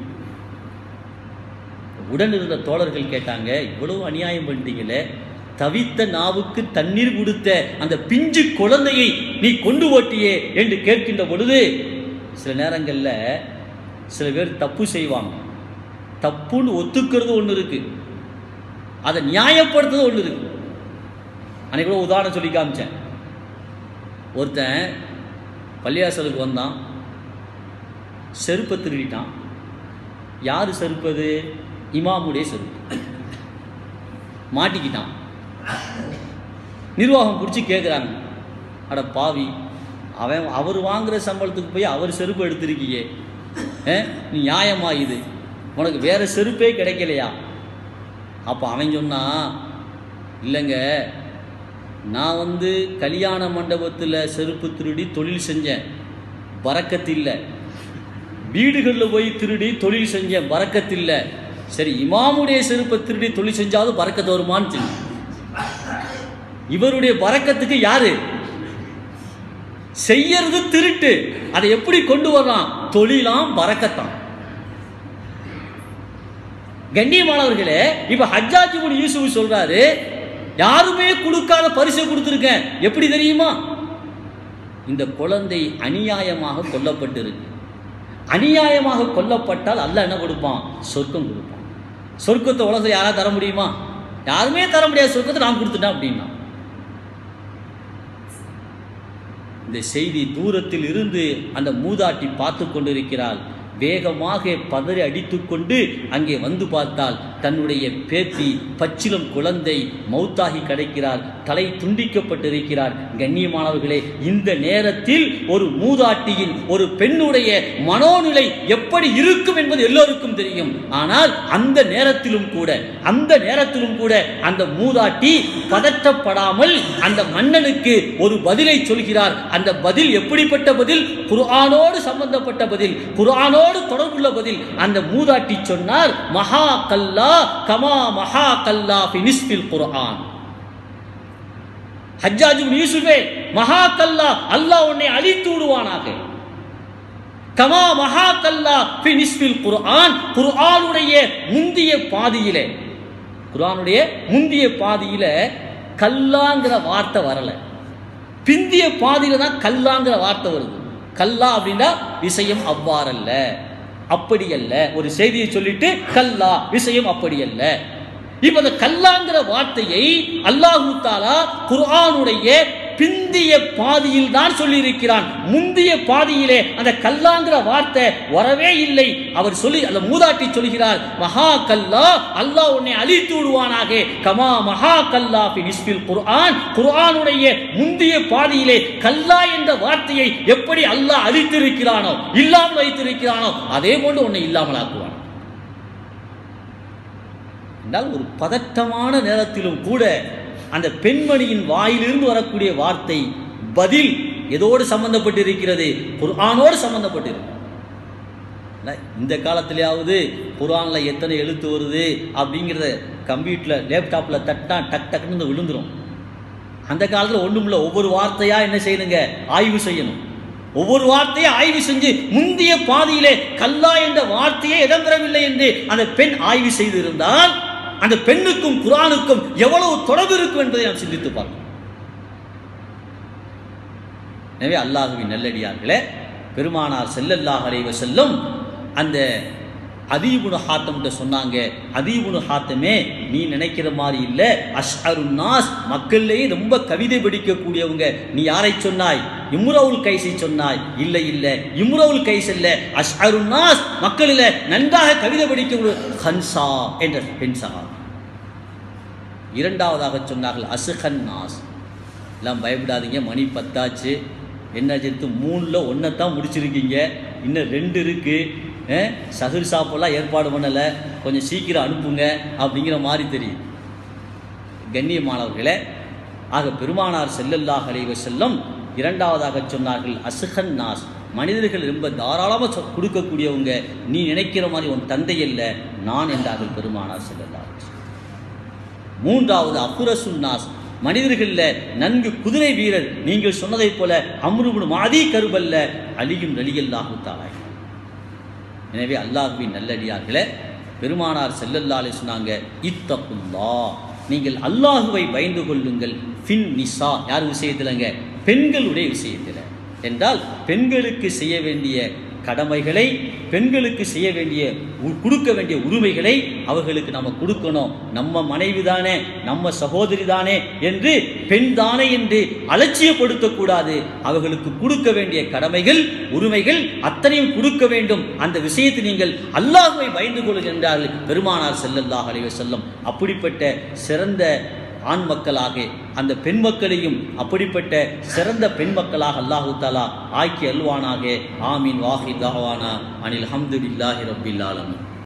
உடன் இருந்த தோழர்கள் கேட்டாங்க, இவ்வளவு அநியாயம் பண்ணிட்டீங்களே, தவித்த நாவுக்கு தண்ணீர் கொடுத்த அந்த பிஞ்சு குழந்தையை நீ கொண்டு ஓட்டியே என்று கேட்கின்ற பொழுது, சில நேரங்களில் சில பேர் தப்பு செய்வாங்க. தப்புன்னு ஒத்துக்கிறது ஒன்று இருக்கு, அதை நியாயப்படுத்துறது ஒன்று இருக்கு. அன்னைக்கு கூட உதாரணம் சொல்லி காமிச்சேன். ஒருத்தன் பள்ளியாசலுக்கு வந்தான், செருப்பை திருடிட்டான். யார் செருப்பது? இமாமுடைய செருப்பு. மாட்டிக்கிட்டான். நிர்வாகம் பிடிச்சி கேட்குறாங்க, அட பாவி, அவன் அவர் வாங்குகிற சம்பளத்துக்கு போய் அவர் செருப்பு எடுத்திருக்கியே, நீ நியாயமா இது, உனக்கு வேறு செருப்பே கிடைக்கலையா? அப்போ அவன் சொன்னான், இல்லைங்க, நான் வந்து கல்யாண மண்டபத்தில் செருப்பு திருடி தொழில் செஞ்சேன், பறக்கத்தில்லை. வீடுகளில் போய் திருடி தொழில் செஞ்சேன், பறக்கத்தில்லை. சரி, இமாமுடைய செருப்பை திருடி தொழில் செஞ்சாவது பறக்கத்து வருமானு சொல்லி, இவருடைய பறக்கத்துக்கு யாரு செய்யறது? திருட்டு. அதை எப்படி கொண்டு வரலாம்? தொழிலாம் பறக்கத்தான். கண்ணியமானவர்களே, இப்ப ஹஜ்ஜாஜ் இப்னு யூசுப் சொல்றாரு, யாருமே கொடுக்காத பரிசை கொடுத்திருக்கேன். எப்படி தெரியுமா? இந்த குழந்தை அநியாயமாக கொல்லப்பட்டிருக்கு. அநியாயமாக கொல்லப்பட்டால் அல்லாஹ் என்ன கொடுப்பான்? சொர்க்கம் கொடுப்பான். சொர்க்கத்தை உலகத்தை யாராவது தர முடியுமா? யாருமே தர முடியாது. சொர்க்கத்தை நான் கொடுத்துட்டேன் அப்படின்னா. இந்த செய்தி தூரத்தில் இருந்து அந்த மூதாட்டி பார்த்து கொண்டிருக்கிறாள். வேகமாக பதறி அடித்துக்கொண்டு அங்கே வந்து பார்த்தால் தன்னுடைய பேத்தி பச்சிலம் குழந்தை மௌத்தாகி கிடைக்கிறார், தலை துண்டிக்கப்பட்டிருக்கிறார். கண்ணியமானவர்களே, இந்த நேரத்தில் ஒரு மூதாட்டியின், ஒரு பெண்ணுடைய மனோநிலை எப்படி இருக்கும் என்பது எல்லோருக்கும் தெரியும். ஆனால் அந்த நேரத்திலும் கூட அந்த நேரத்திலும் கூட அந்த மூதாட்டி பதற்றப்படாமல் அந்த மன்னனுக்கு ஒரு பதிலை சொல்கிறார். அந்த பதில் எப்படிப்பட்ட பதில்? குர்ஆனோடு சம்பந்தப்பட்ட பதில், குர்ஆனோடு தொடர்புள்ள பதில். அந்த மூதாட்டி சொன்னார், மஹா கல்லா கமா மஹா கல்லா ஃபி நிஸ்ஃபில் குர்ஆன். ஹஜ்ஜாஜ் இப்னு யூசுஃபே, மஹா கல்லா, அல்லாஹ் உன்னை அழித்து விடுவானாக. கமா மஹா கல்லா ஃபி நிஸ்ஃபில் குர்ஆன், குர்ஆனுடைய முந்திய பாதியிலே, குர்ஆனுடைய முந்திய பாதியில கல்லாங்கிற வார்த்தை வரல, பிந்திய பாதியில தான் கல்லாங்கிற வார்த்தை வருது. கல்லா அப்படின்னா விஷயம் அவ்வாறல்ல, அப்படி அல்ல. ஒரு செய்தியை சொல்லிட்டு கல்லா விஷயம் அப்படி அல்ல. இப்ப அந்த கல்லாங்கிற வார்த்தையை அல்லாஹு தஆலா குர்ஆனுடைய பிந்திய பாதியில் தான் சொல்லி இருக்கிறான். முந்திய பாதியிலே அந்த கல்லாங்கிற வார்த்தை வரவே இல்லை. அவர் சொல்லி, அந்த மூதாட்டி சொல்கிறார், மஹா கல்லா, அல்லாஹ் உன்னை அழித்து விடுவானாக. கமா மஹா கல்லா ஃபி நிஸ்ஃபில் குர்ஆன், குர்ஆனுடைய முந்திய பாதியிலே கல்லா என்ற வார்த்தையை எப்படி அல்லாஹ் அழித்திருக்கிறானோ, இல்லாமல் வைத்திருக்கிறானோ, அதே போன்று உன்னை இல்லாமல் ஆக்குவான். என்றால் ஒரு பதட்டமான நேரத்திலும் கூட அந்த பெண்மணியின் வாயிலிருந்து வரக்கூடிய வார்த்தை பதில் எதோடு சம்பந்தப்பட்டிருக்கிறது? குர்ஆனோடு சம்பந்தப்பட்டிருக்கு. இந்த காலத்திலேயாவது குர்ஆன்ல எத்தனை எழுத்து வருது அப்படிங்கிறத கம்ப்யூட்டர்ல லேப்டாப்ல தட்டா டக் டக்குன்னு விழுந்துரும். அந்த காலத்தில் ஒன்றுமில்ல, ஒவ்வொரு வார்த்தையா என்ன செய்யணுங்க? ஆய்வு செய்யணும். ஒவ்வொரு வார்த்தையை ஆய்வு செஞ்சு முந்திய பாதியிலே கல்லா என்ற வார்த்தையே இடம்பெறவில்லை என்று அந்த பெண் ஆய்வு செய்திருந்தால் அந்த பெண்ணுக்கும் குர்ஆனுக்கும் எவ்வளவு தொடர்பு இருக்கும் என்பதை நாம் சிந்தித்து பார்க்கணும். எனவே அல்லாஹ்வின் நல்லடியார்களே, பெருமானார் ஸல்லல்லாஹு அலைஹி வஸல்லம் அந்த அதீ இப்னு ஹாத்தம் சொன்னாங்க, அதீ இப்னு ஹாத்தமே, நீ நினைக்கிற மாதிரி இல்லை, அஷ்அருன் நாஸ், மக்கள்லேயே ரொம்ப கவிதை படிக்கக்கூடியவங்க. நீ யாரை சொன்னாய்? இம்ருல் கைஸை சொன்னாய். இல்லை இல்லை, இம்ருல் கைஸ் அல்ல, அஷ்அருன் நாஸ், மக்களில் நன்றாக கவிதை படிக்கக்கூடிய ஹன்சா என்ற பெண் சஹாபி. இரண்டாவதாக சொன்னார்கள் அஸ்ஹன் நாஸ். எல்லாம் பயப்படாதீங்க, மணி பத்தாச்சு, என்ன சேர்த்து மூணில் ஒன்றைத்தான் முடிச்சிருக்கீங்க, இன்னும் ரெண்டு இருக்கு, சஹர் சாப்பெல்லாம் ஏற்பாடு பண்ணலை, கொஞ்சம் சீக்கிரம் அனுப்புங்க அப்படிங்கிற மாதிரி தெரியும். கண்ணியமானவர்களே, ஆக பெருமானார் ஸல்லல்லாஹு அலைஹி வஸல்லம் இரண்டாவதாக சொன்னார்கள் அஸ்ஹன் நாஸ், மனிதர்கள் ரொம்ப தாராளமாக கொடுக்கக்கூடியவங்க, நீ நினைக்கிற மாதிரி உன் தந்தை அல்ல நான் என்றார்கள் பெருமானார் ஸல்லல்லாஹு அலைஹி வஸல்லம். மூன்றாவது அஃரசுன் நாஸ், மனிதர்களில் நன்கு குதிரை வீரர், நீங்கள் சொன்னதை போல அம்ரு இப்னு மாதி கருபல்ல, அலியும் ரலியல்லாஹு தஆலா. எனவே அல்லாஹ்வின் நல்லடியார்களே, பெருமானார் ஸல்லல்லாஹு அலைஹி சொன்னாங்க, இத்தகுல்லாஹ், நீங்கள் அல்லாஹுவை பயந்து கொள்ளுங்கள். ஃபின் நிசா, யார் விஷயத்திலங்க? பெண்களுடைய விஷயத்தில். என்றால் பெண்களுக்கு செய்ய வேண்டிய கடமைகளை, பெண்களுக்கு செய்ய வேண்டிய கொடுக்க வேண்டிய உரிமைகளை அவர்களுக்கு நம்ம கொடுக்கணும். நம்ம மனைவி தானே, நம்ம சகோதரி தானே என்று பெண் தானே என்று அலட்சியப்படுத்தக்கூடாது. அவர்களுக்கு கொடுக்க வேண்டிய கடமைகள், உரிமைகள் அத்தனையும் கொடுக்க வேண்டும். அந்த விஷயத்தை நீங்கள் அல்லாஹ்வை பயந்து கொள்ளுங்கள் என்றார்கள் பெருமானார் ஸல்லல்லாஹு அலைஹி வஸல்லம். அப்படிப்பட்ட சிறந்த ஆண் மக்களாக அந்த பெண் மக்களையும் அப்படிப்பட்ட சிறந்த பெண் மக்களாக அல்லாஹு தஆலா ஆக்கி அல்வானாக. ஆமீன். வாஹி தாவானா அனில் ஹம்துலில்லாஹி ரப்பில் ஆலமீன்.